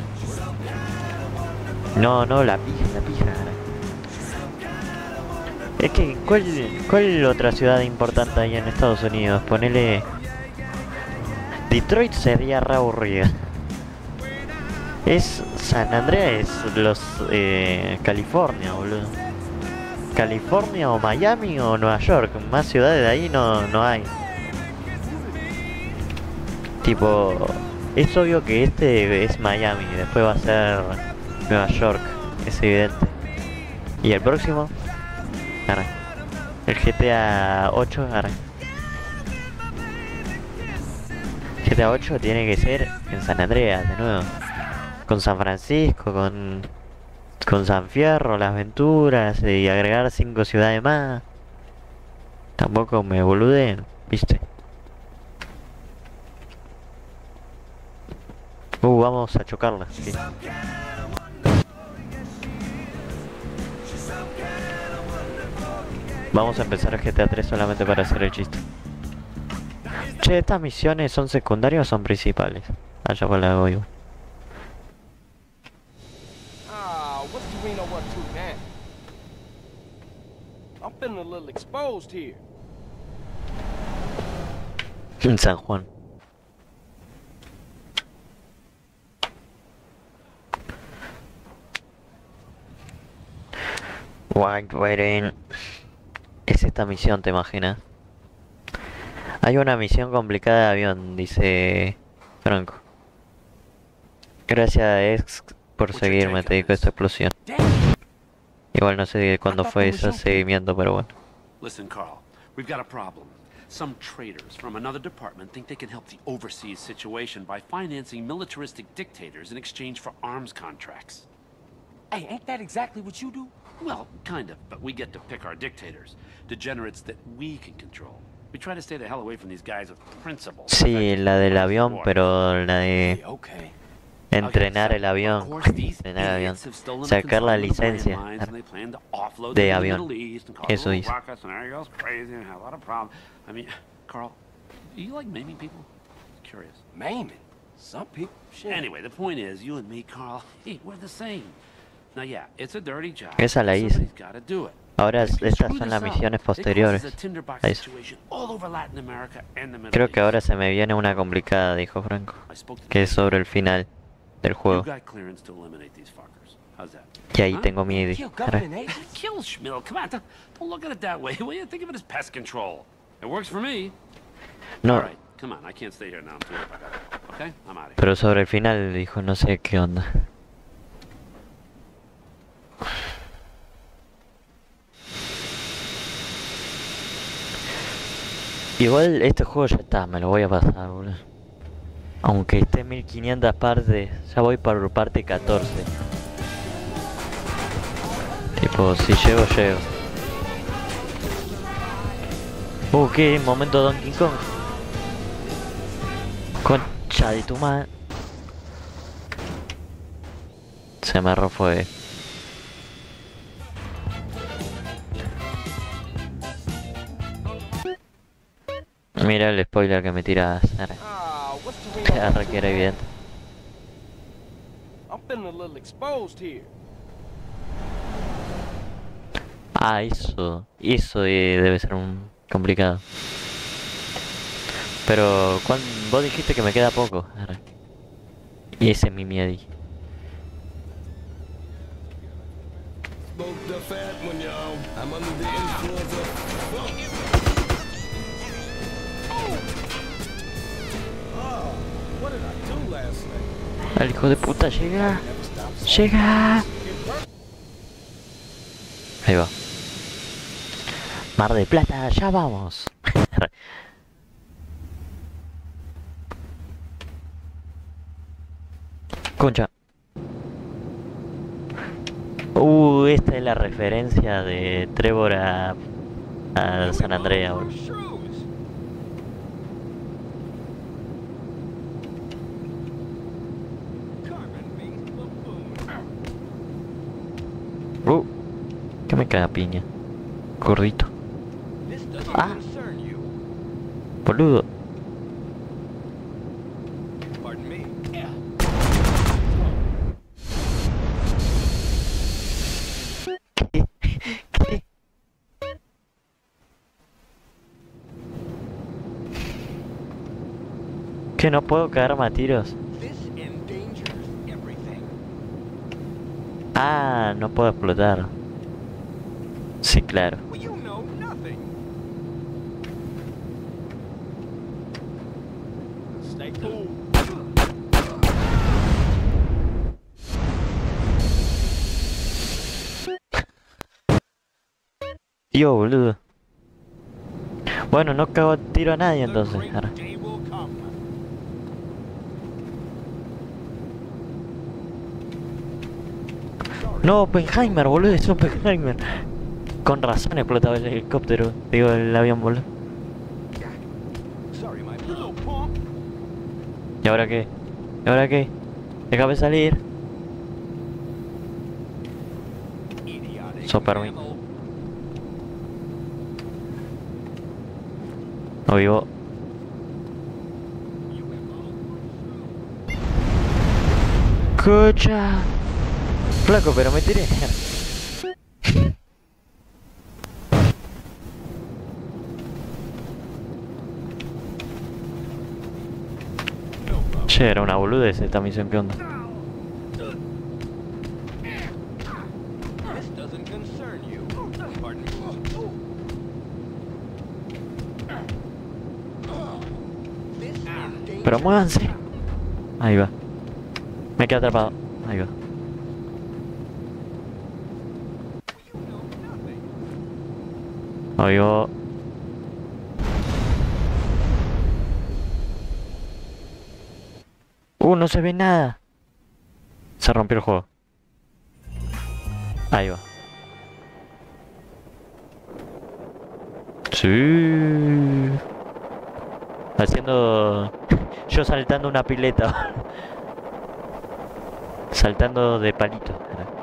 No, no, la pija, la pija. Es que, ¿cuál, ¿cuál otra ciudad importante hay en Estados Unidos? Ponele... Detroit sería re aburrida. Es... San Andreas es los... Eh, California, boludo. California o Miami o Nueva York. Más ciudades de ahí no, no hay. Tipo... Es obvio que este es Miami, después va a ser Nueva York. Es evidente. ¿Y el próximo? Arre. El G T A ocho, arre. G T A ocho tiene que ser en San Andreas, de nuevo. Con San Francisco, con... Con San Fierro, Las Venturas, y agregar cinco ciudades más. Tampoco me boludeen, ¿viste? Uh, vamos a chocarla, sí. Vamos a empezar el G T A tres solamente para hacer el chiste. Che, ¿estas misiones son secundarias o son principales? Allá por la hago yo. Ah, what's Torino up to now? I'm feeling a little exposed here. En San Juan. White Wedding. Es esta misión, ¿te imaginas? Hay una misión complicada de avión, dice Franco. Gracias, ex, por seguirme, te dedico a esta explosión. Igual no sé cuándo fue ese seguimiento, pero bueno. Listen, Carl, we've got a problem. Some traders from another department think they can help the overseas situation by financing militaristic dictators in exchange for arms contracts. Hey, ain't that exactly what you do? Well, kind of, but we get to pick our dictators. Degenerates that we can control. We try to stay the hell away from these guys with principles. Sí, la del avión, pero la de... Entrenar el avión. Entrenar el avión. Sacar la licencia de avión. Eso dice. I mean, Carl, do you like maiming people? Curious. Maiming? Some people. Shit. Anyway, the point is, you and me, Carl, hey, we're the same. Now, yeah, it's a dirty job. Esa la hice. Somebody's gotta do it. Ahora estas son las misiones posteriores a eso. Creo que ahora se me viene una complicada, dijo Franco, que es sobre el final del juego. Y ahí tengo mi I D. Kill Schmill, come on, don't look at it that way. Think of it as pest control. It works for me. No. Come on, I can't stay here now. Okay, I'm out of here. Pero sobre el final dijo, no sé qué onda. Igual este juego ya está, me lo voy a pasar, boludo. Aunque esté mil quinientas partes, ya voy por parte catorce. Tipo, si llego, llego. Uh, qué momento Donkey Kong. Concha de tu madre. Se me refue. Mira el spoiler que me tiras. Arre que era evidente. Ah, eso. Eso eh, debe ser un complicado. Pero cuando vos dijiste que me queda poco. Arre. Y ese es mi miedo. El hijo de puta llega. Llega. Ahí va. Mar de Plata, ya vamos. Concha. Uh, esta es la referencia de Trevor a, a San Andreas, bro. Uh, que me caga piña. Gordito. Ah, boludo. ¿Qué? ¿Qué? Que no puedo caerme a tiros. Ah, no puedo explotar. Sí, claro. Tío, boludo. Bueno, no cago tiro a nadie entonces. Ahora. No, Oppenheimer, boludo, es Oppenheimer. Con razón explotaba el helicóptero. Digo, el avión, boludo. ¿Y ahora qué? ¿Y ahora qué? Déjame salir. Super me. No vivo. Escucha. Flaco, pero me tiré. Che, era una boludez esta misión, ¿qué onda? Pero muévanse. Ahí va. Me quedé atrapado. Ahí va. Ahí va. Uh, no se ve nada. Se rompió el juego. Ahí va. Sí. Haciendo... Yo saltando una pileta. Saltando de palito.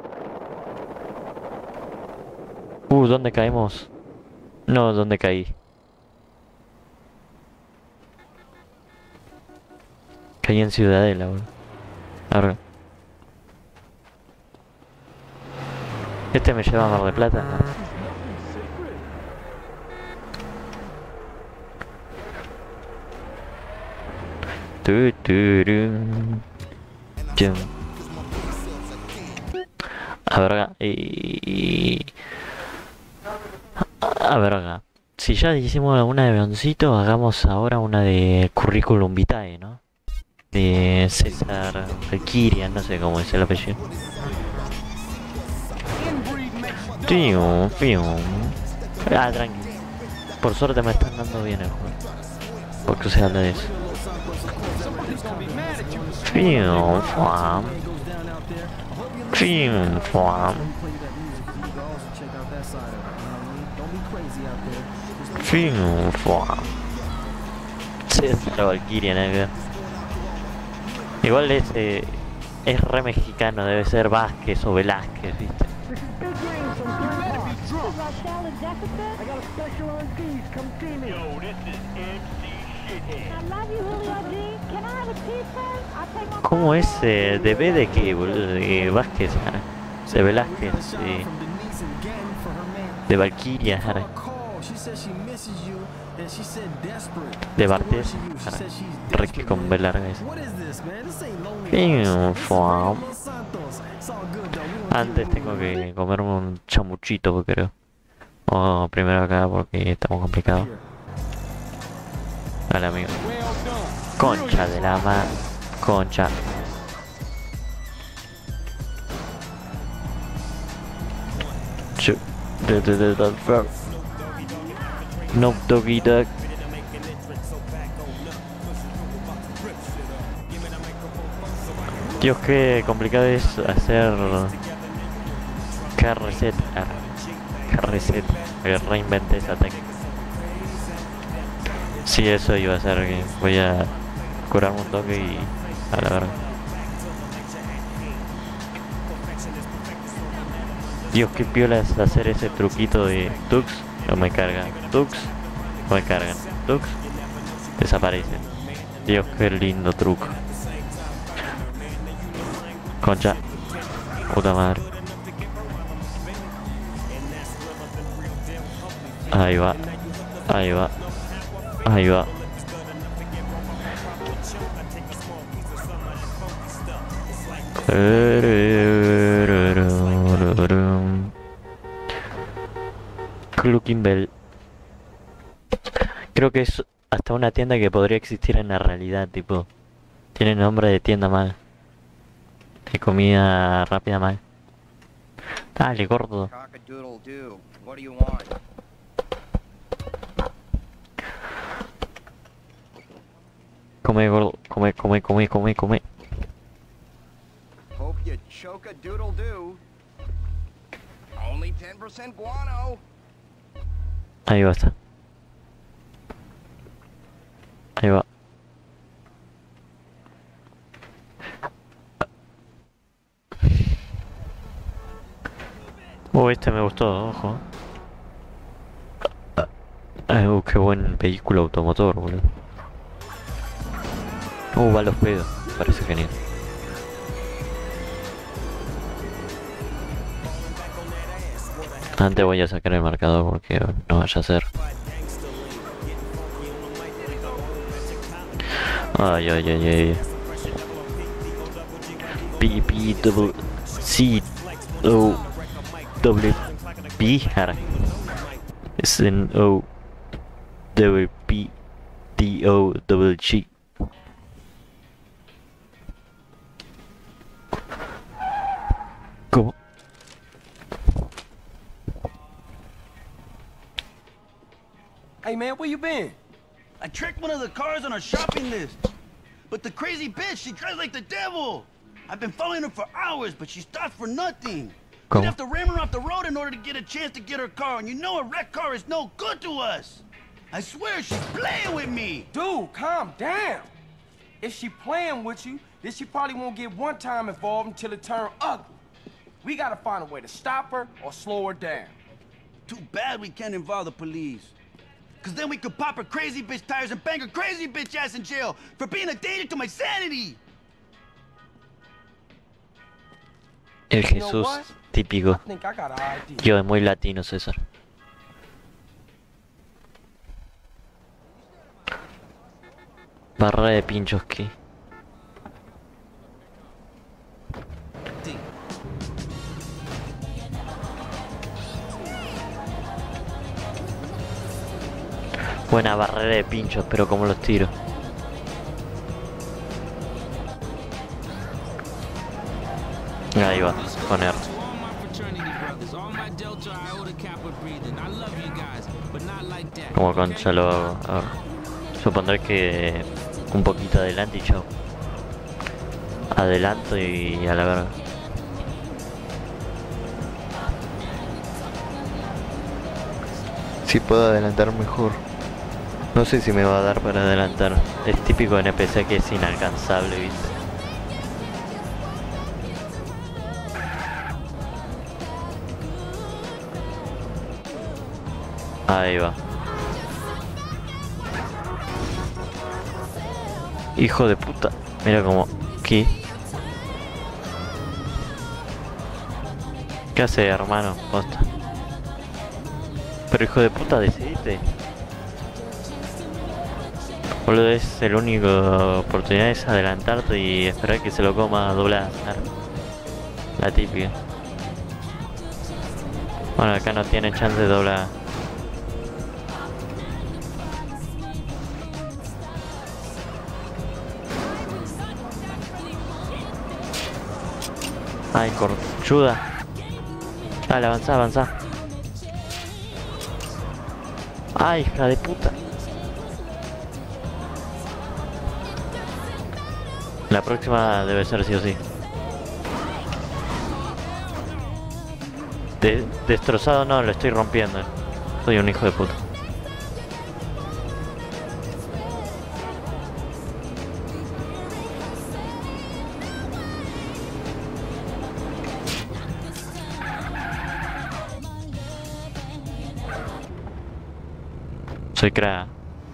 Uh, ¿dónde caemos? No, ¿dónde caí? Caí en Ciudadela, boludo. Ahora. Este me lleva a Mar del Plata. Tu, tu, ru. Chum. A ver acá. Y... A ver acá. Si ya hicimos una de avioncito, hagamos ahora una de currículum vitae, ¿no? De César Kirian, no sé cómo es el apellido. Fium, fium. Ah, tranqui. Por suerte me están dando bien el juego. Porque se habla de eso. Fium, fuam. Fium, fuam. Fium, fuam. César Valkyrian, eh. Igual es, eh, es re mexicano, debe ser Vázquez o Velázquez, ¿viste? ¿Cómo es? Eh, ¿de B de qué, boludo? ¿De Vázquez? Ara? ¿De Velázquez? Eh, ¿De Valkyria? Ara? ¿De Bartés? Ara? Re que con B larga es. Antes tengo que comerme un chamuchito, creo. O primero acá porque estamos complicados. Vale, amigo. Concha de la ma... Concha. Ch... De de de de de... No doggy dog. Dios, qué complicado es hacer... K-reset. K-reset. Que reinventé esa técnica. Sí, eso iba a hacer. Que voy a curarme un toque y... A la verga. Dios, qué piola es hacer ese truquito de Tux. No me cargan. Tux. No me cargan. Tux. Desaparecen. Dios, qué lindo truco. Concha. Puta madre. Ahí va. Ahí va. Ahí va. Clucking Bell. Creo que es hasta una tienda que podría existir en la realidad, tipo. Tiene nombre de tienda mal. De comida rápida mal. Dale, gordo. Cock-a-doodle-doo. What do you want? Come, gordo. Come, come, come, come, come. Hope you choke-a-doodle-doo. Only ten percent guano. Ahí va, está. Ahí va. Oh, este me gustó, ojo. Ay, uh, qué buen vehículo automotor, boludo. Uh, va a los pedos. Parece genial. Antes voy a sacar el marcador porque no vaya a ser. Ay, ay, ay, ay. P, P, double, C, O, W, P, ahora. Es en O, double P, D, O, double G. ¿Cómo? Hey man, where you been? I tracked one of the cars on our shopping list. But the crazy bitch, she drives like the devil. I've been following her for hours, but she stopped for nothing. We'd have to ram her off the road in order to get a chance to get her car, and you know a wrecked car is no good to us. I swear she's playing with me. Dude, calm down. If she playing with you, then she probably won't get one time involved until it turn ugly. We gotta find a way to stop her or slow her down. Too bad we can't involve the police. Cause then we could pop her crazy bitch tires and bang her crazy bitch ass in jail for being a danger to my sanity. El Jesús típico. Yo, es muy latino, César. Barra de pinchos, ¿qué? Buena barrera de pinchos, pero como los tiro. Ahí va, poner. Como concha lo hago. A ver. Supondré que un poquito adelante y chao. Adelanto y a la verga. Si puedo adelantar mejor. No sé si me va a dar para adelantar. Es típico N P C que es inalcanzable, ¿viste? Ahí va. Hijo de puta. Mira como... ¿Qué? ¿Qué hace, hermano? Posta. Pero hijo de puta, decidite. Boludo, es el único oportunidad es adelantarte y esperar que se lo coma doblada. La típica. Bueno, acá no tiene chance de doblar. Ay, corchuda. Dale, avanza, avanza. Ay, hija de puta. La próxima debe ser sí o sí. De destrozado no, lo estoy rompiendo. Soy un hijo de puta. Soy cra.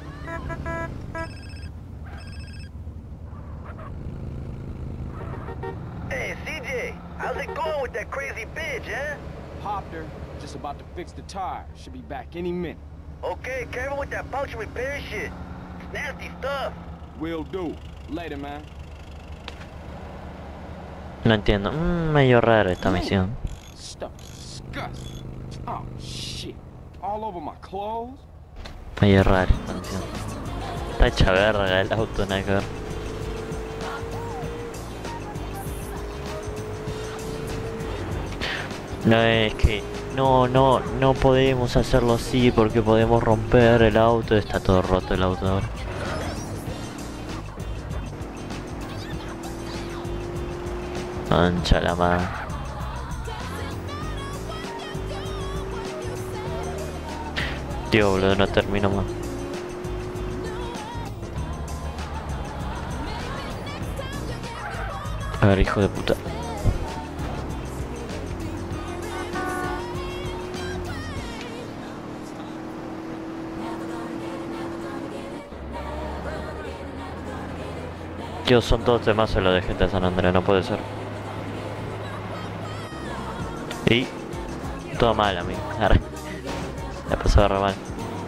Hey, C J, how's it going with that crazy bitch, eh? Popped her. Just about to fix the tire. Should be back any minute. Okay, careful with that puncture repair shit. It's nasty stuff. Will do. Later, man. No entiendo. Mm, medio rara esta misión. Stuff disgusting. Oh shit. All over my clothes. Medio rara esta misión. Está hecha verga el auto, nada que ver. No es que... No, no, no podemos hacerlo así porque podemos romper el auto. Está todo roto el auto ahora. Ancha la madre. Tío, boludo, no termino más. A ver, hijo de puta. Tío, son todos temas lo de G T A San Andreas, no puede ser. Y... todo mal, amigo. Ahora. La pasó re mal.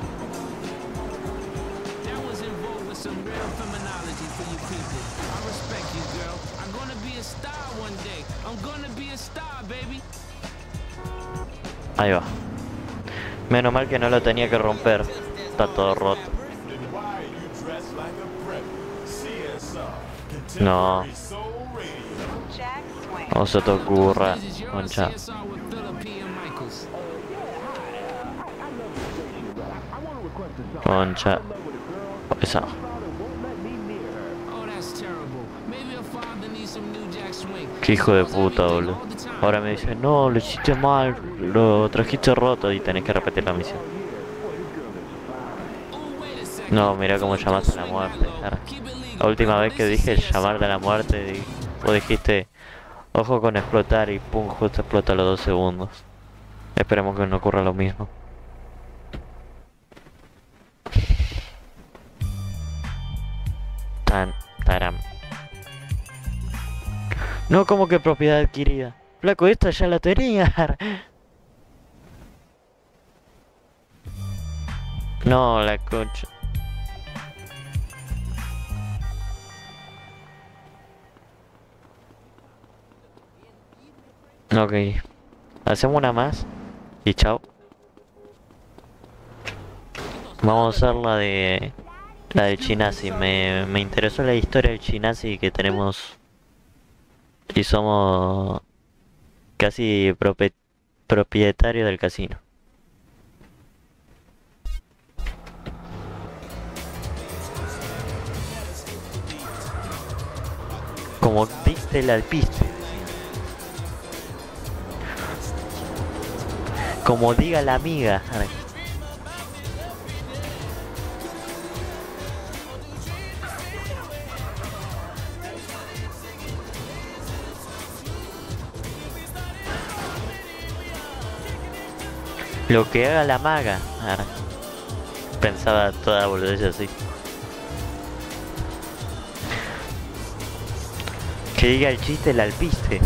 Ahí va. Menos mal que no lo tenía que romper. Está todo roto. No. O se te ocurra, concha. Concha. Esa. Qué hijo de puta, boludo. Ahora me dice, no, lo hiciste mal, lo trajiste roto y tenés que repetir la misión. No, mira cómo llamaste a la muerte. Ahora. La última vez que dije llamar de la muerte, vos dijiste, ojo con explotar y pum, justo explota a los dos segundos. Esperemos que no ocurra lo mismo. Tan, taram. No, como que propiedad adquirida. Flaco, esta ya la tenía. No, la concha. Ok. Hacemos una más. Y chao. Vamos a hacer la de... La del Chinasi. Me, me interesó la historia del Chinasi que tenemos... Y somos... Casi propi propietarios del casino. Como viste la alpiste. Como diga la amiga. Lo que haga la maga. Pensaba toda boludez así. Que diga el chiste, la alpiste.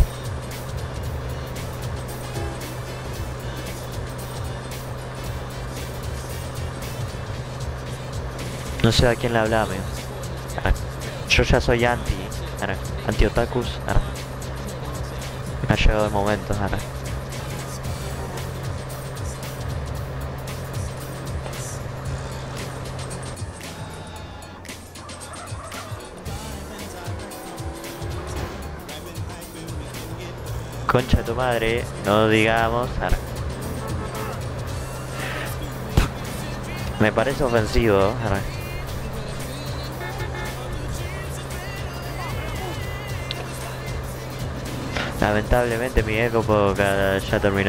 No sé a quién le hablaba, amigo. Yo ya soy anti, anti otakus. Me ha llegado el momento. Ahora. Concha de tu madre, no digamos. Ahora. Me parece ofensivo. Ahora. Lamentablemente mi época ya terminó.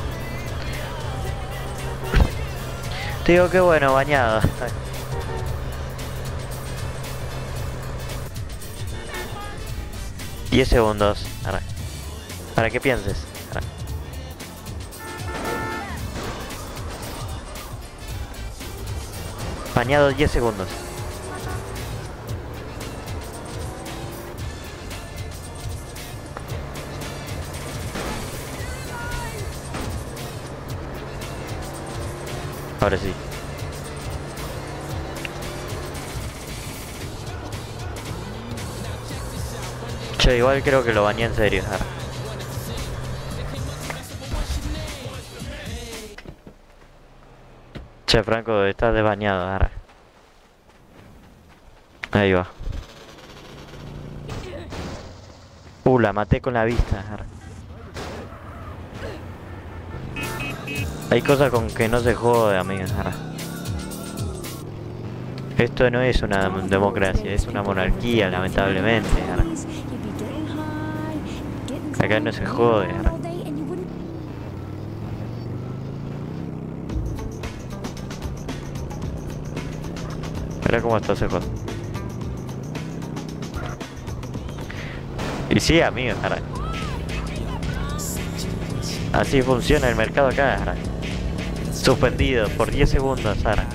Te digo que bueno, bañado. diez segundos. Ahora. Para que pienses. Ahora. Bañado diez segundos. Ahora sí. Che, igual creo que lo bañé en serio. Ara. Che, Franco, estás desbañado. Ara. Ahí va. Uh, la maté con la vista. Ara. Hay cosas con que no se jode, amigas. Ara. Esto no es una democracia, es una monarquía, lamentablemente. Ara. Acá no se jode. Ara. Mira cómo está ese juego. Y sí, amigos, Ara. Así funciona el mercado acá, Ara. Suspendido por diez segundos, Ara.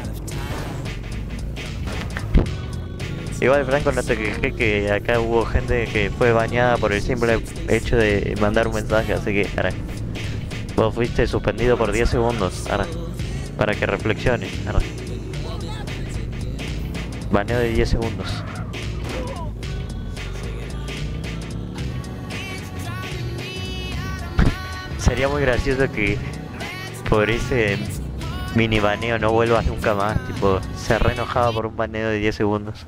Igual, Franco, no te quejé que acá hubo gente que fue bañada por el simple hecho de mandar un mensaje, así que, Ara, vos fuiste suspendido por diez segundos, Ara, para que reflexiones, Ara. Baneo de diez segundos. Sería muy gracioso que por ese mini baneo no vuelvas nunca más, tipo, se re enojado por un baneo de diez segundos.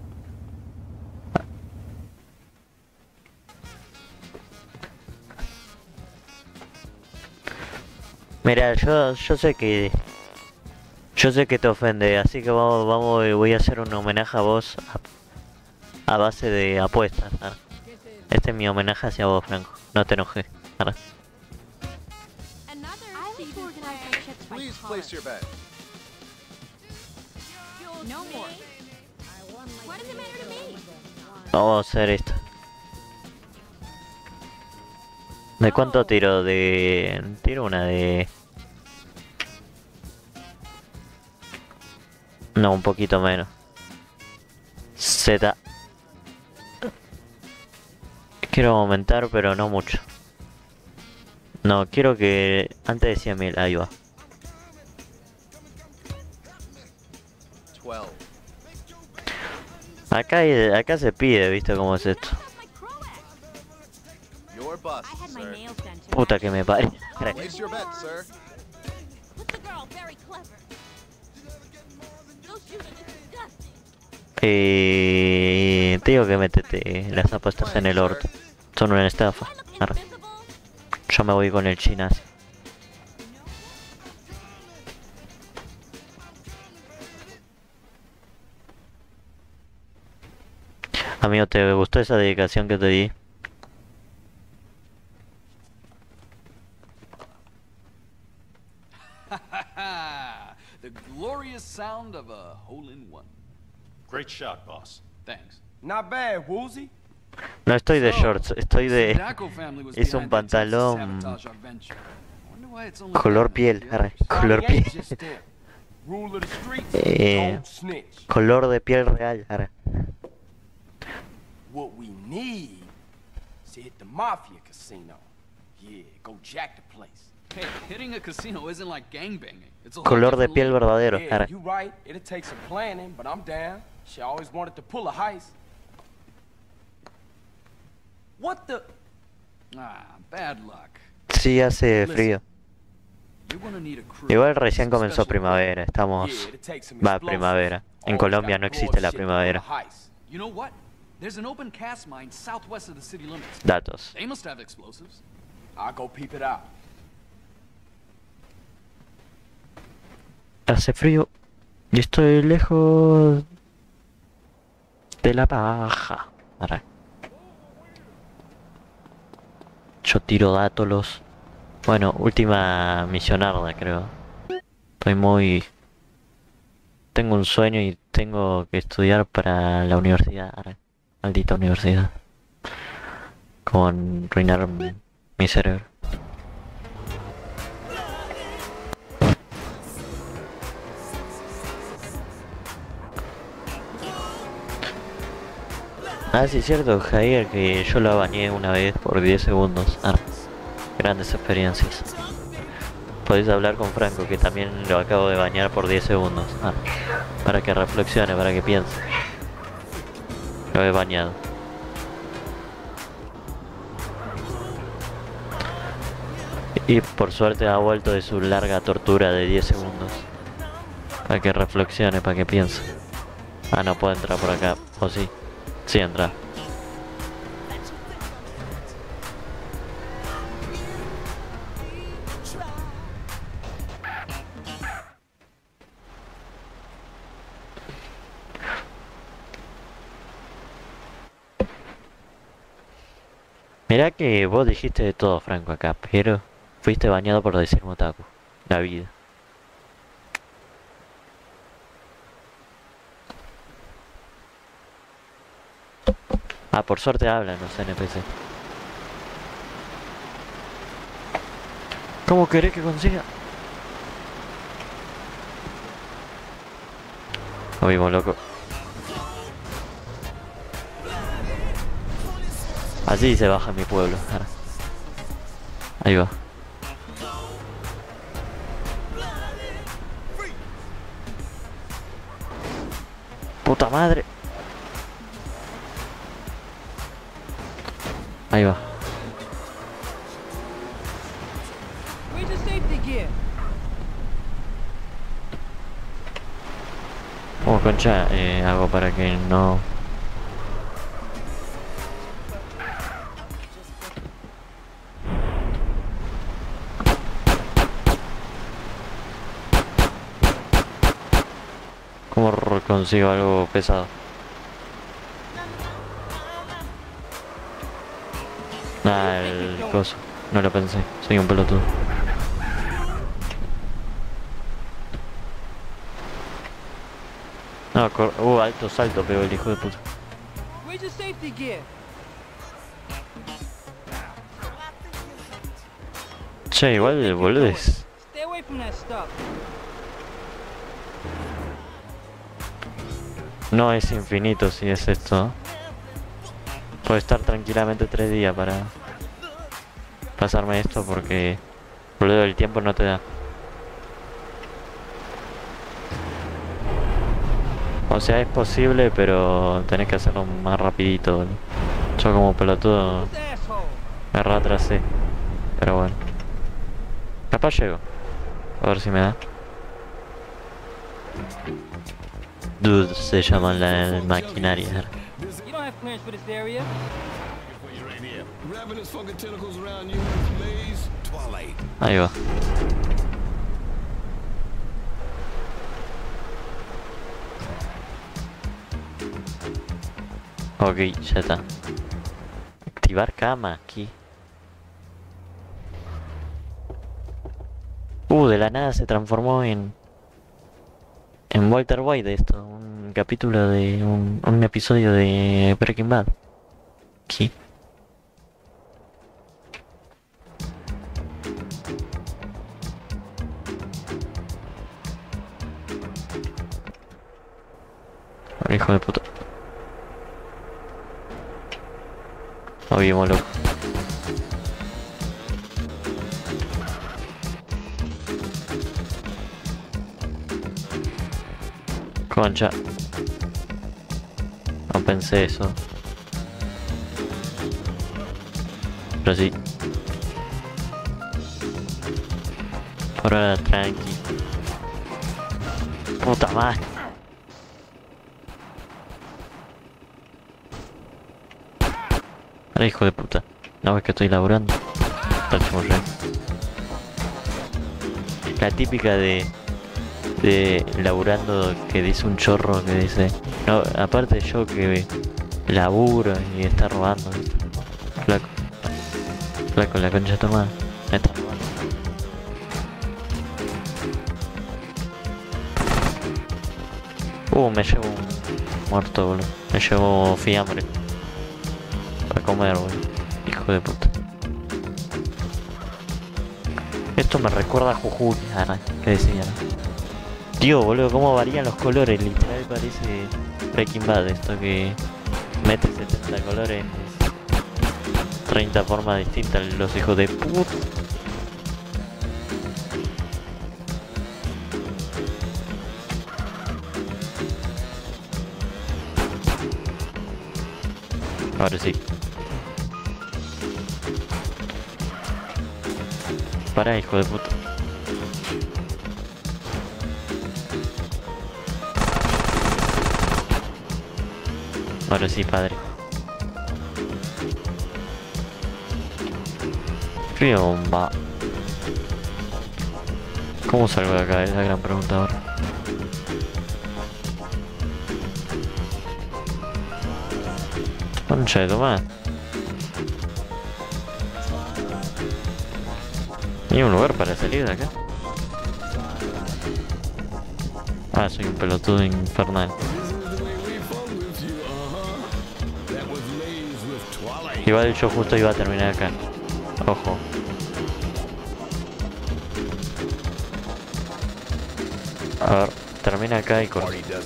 Mira, yo, yo sé que yo sé que te ofende, así que vamos, vamos, voy a hacer un homenaje a vos a, a base de apuestas. ¿Ara? Este es mi homenaje hacia vos, Franco. No te enojes. ¿Ara? Please place your bet. No more. What does it matter to me? Vamos a hacer esto. ¿De cuánto tiro? De... Tiro una de... No, un poquito menos. Z. Quiero aumentar, pero no mucho. No, quiero que... Antes de cien mil, ahí va. Acá, hay- acá se pide, ¿viste cómo es esto? Your bust, sir. Puta que me pare. Place your bet, sir. Eh, te digo que métete las apuestas en el orto. Son una estafa. Arre. Yo me voy con el chinazo. Amigo, ¿te gustó esa dedicación que te di? The glorious sound of a hole-in-one. Great shot, boss. Thanks. Not bad, Woozy. No estoy de shorts, estoy de... Daco family was Es un behind the attempts to pantalón sabotage our venture. Wonder why it's only color piel, arre, color piel. Rule of the streets, Eh, don't snitch. color de piel real, arre. What we need is to hit the Mafia casino. Yeah, go jack the place. Hey, hitting a casino isn't like gangbanging. It's a whole Color de different piel league. verdadero, Yeah, arre. you right. It'll take some planning, but I'm down. She always wanted to pull a heist. What the? Ah, bad luck. Sí, hace frío. You're gonna need a crew. Igual recién comenzó primavera, estamos... Va, primavera. En Colombia no existe la primavera. You know what? There's an open cast mine southwest of the city limits. Datos. They must have explosives. I'll go peep it out. Hace frío y estoy lejos de la paja. Arre. Yo tiro dátolos. Bueno, última misionarda, creo. Estoy muy... Tengo un sueño y tengo que estudiar para la universidad. Arre. Maldita universidad. Con arruinar mi, mi cerebro. Ah, sí, es cierto, Javier, que yo la bañé una vez por diez segundos. Ah, grandes experiencias. Podéis hablar con Franco, que también lo acabo de bañar por diez segundos. Ah, para que reflexione, para que piense. Lo he bañado. Y por suerte ha vuelto de su larga tortura de diez segundos. Para que reflexione, para que piense. Ah, no puedo entrar por acá. ¿O sí? Sí, entra. Mirá que vos dijiste de todo, Franco, acá, pero fuiste bañado por decir Motaku. La vida. Ah, por suerte hablan los N P C. ¿Cómo querés que consiga? Lo mismo, loco. Así se baja mi pueblo. Ahí va. Puta madre. Ahí va. Oh, concha, eh, hago para que no... ¿Cómo consigo algo pesado? Ah, el coso. No lo pensé. Soy un pelotudo. No, cor uh, alto salto pegó el hijo de puta. Che, igual el boludo es... No es infinito si es esto. Puedo estar tranquilamente tres días para pasarme esto porque boludo el tiempo no te da. O sea, es posible, pero tenés que hacerlo más rapidito, boludo. Yo como pelotudo me retrasé. Pero bueno. Capaz llego. A ver si me da. Dude se llama la maquinaria. Ahí va. Ok, ya está. Activar cama aquí. Uh, de la nada se transformó en... En Walter White esto, un capítulo de... Un, un episodio de Breaking Bad. Aquí. Hijo de puta. Lo vimos, loco. Concha. No pensé eso. Pero sí. Por ahora tranqui. Puta madre. Ahora, hijo de puta. No ves que estoy laburando. Está chumurre. La típica de... De laburando que dice un chorro que dice... No, aparte yo que laburo y está robando. Flaco. Flaco, la concha de tu madre. Me está robando. Uh, me llevo un muerto, boludo. Me llevo fiambre. Para comer, boludo. Hijo de puta. Esto me recuerda a Jujuy, ah, que decían. Tío, boludo, cómo varían los colores. Literal parece Breaking Bad, esto que mete setenta colores en treinta formas distintas los hijos de puta. Ahora sí. dispará, hijo de puta. Ahora sí, padre. ¿Qué bomba? ¿Cómo salgo de acá? Es la gran pregunta ahora. Concha de tomar. ¿Hay un lugar para salir de acá? Ah, soy un pelotudo infernal. Igual yo justo iba a terminar acá. Ojo. A ver, termina acá y corta.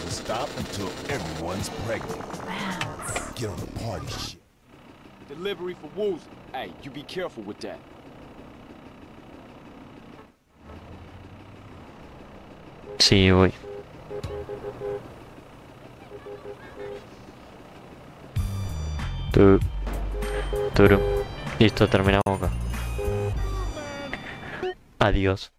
Delivery for Woozy. Hey, you be careful with that. Sí, voy. Tu, turu. Listo, terminamos acá. Adiós.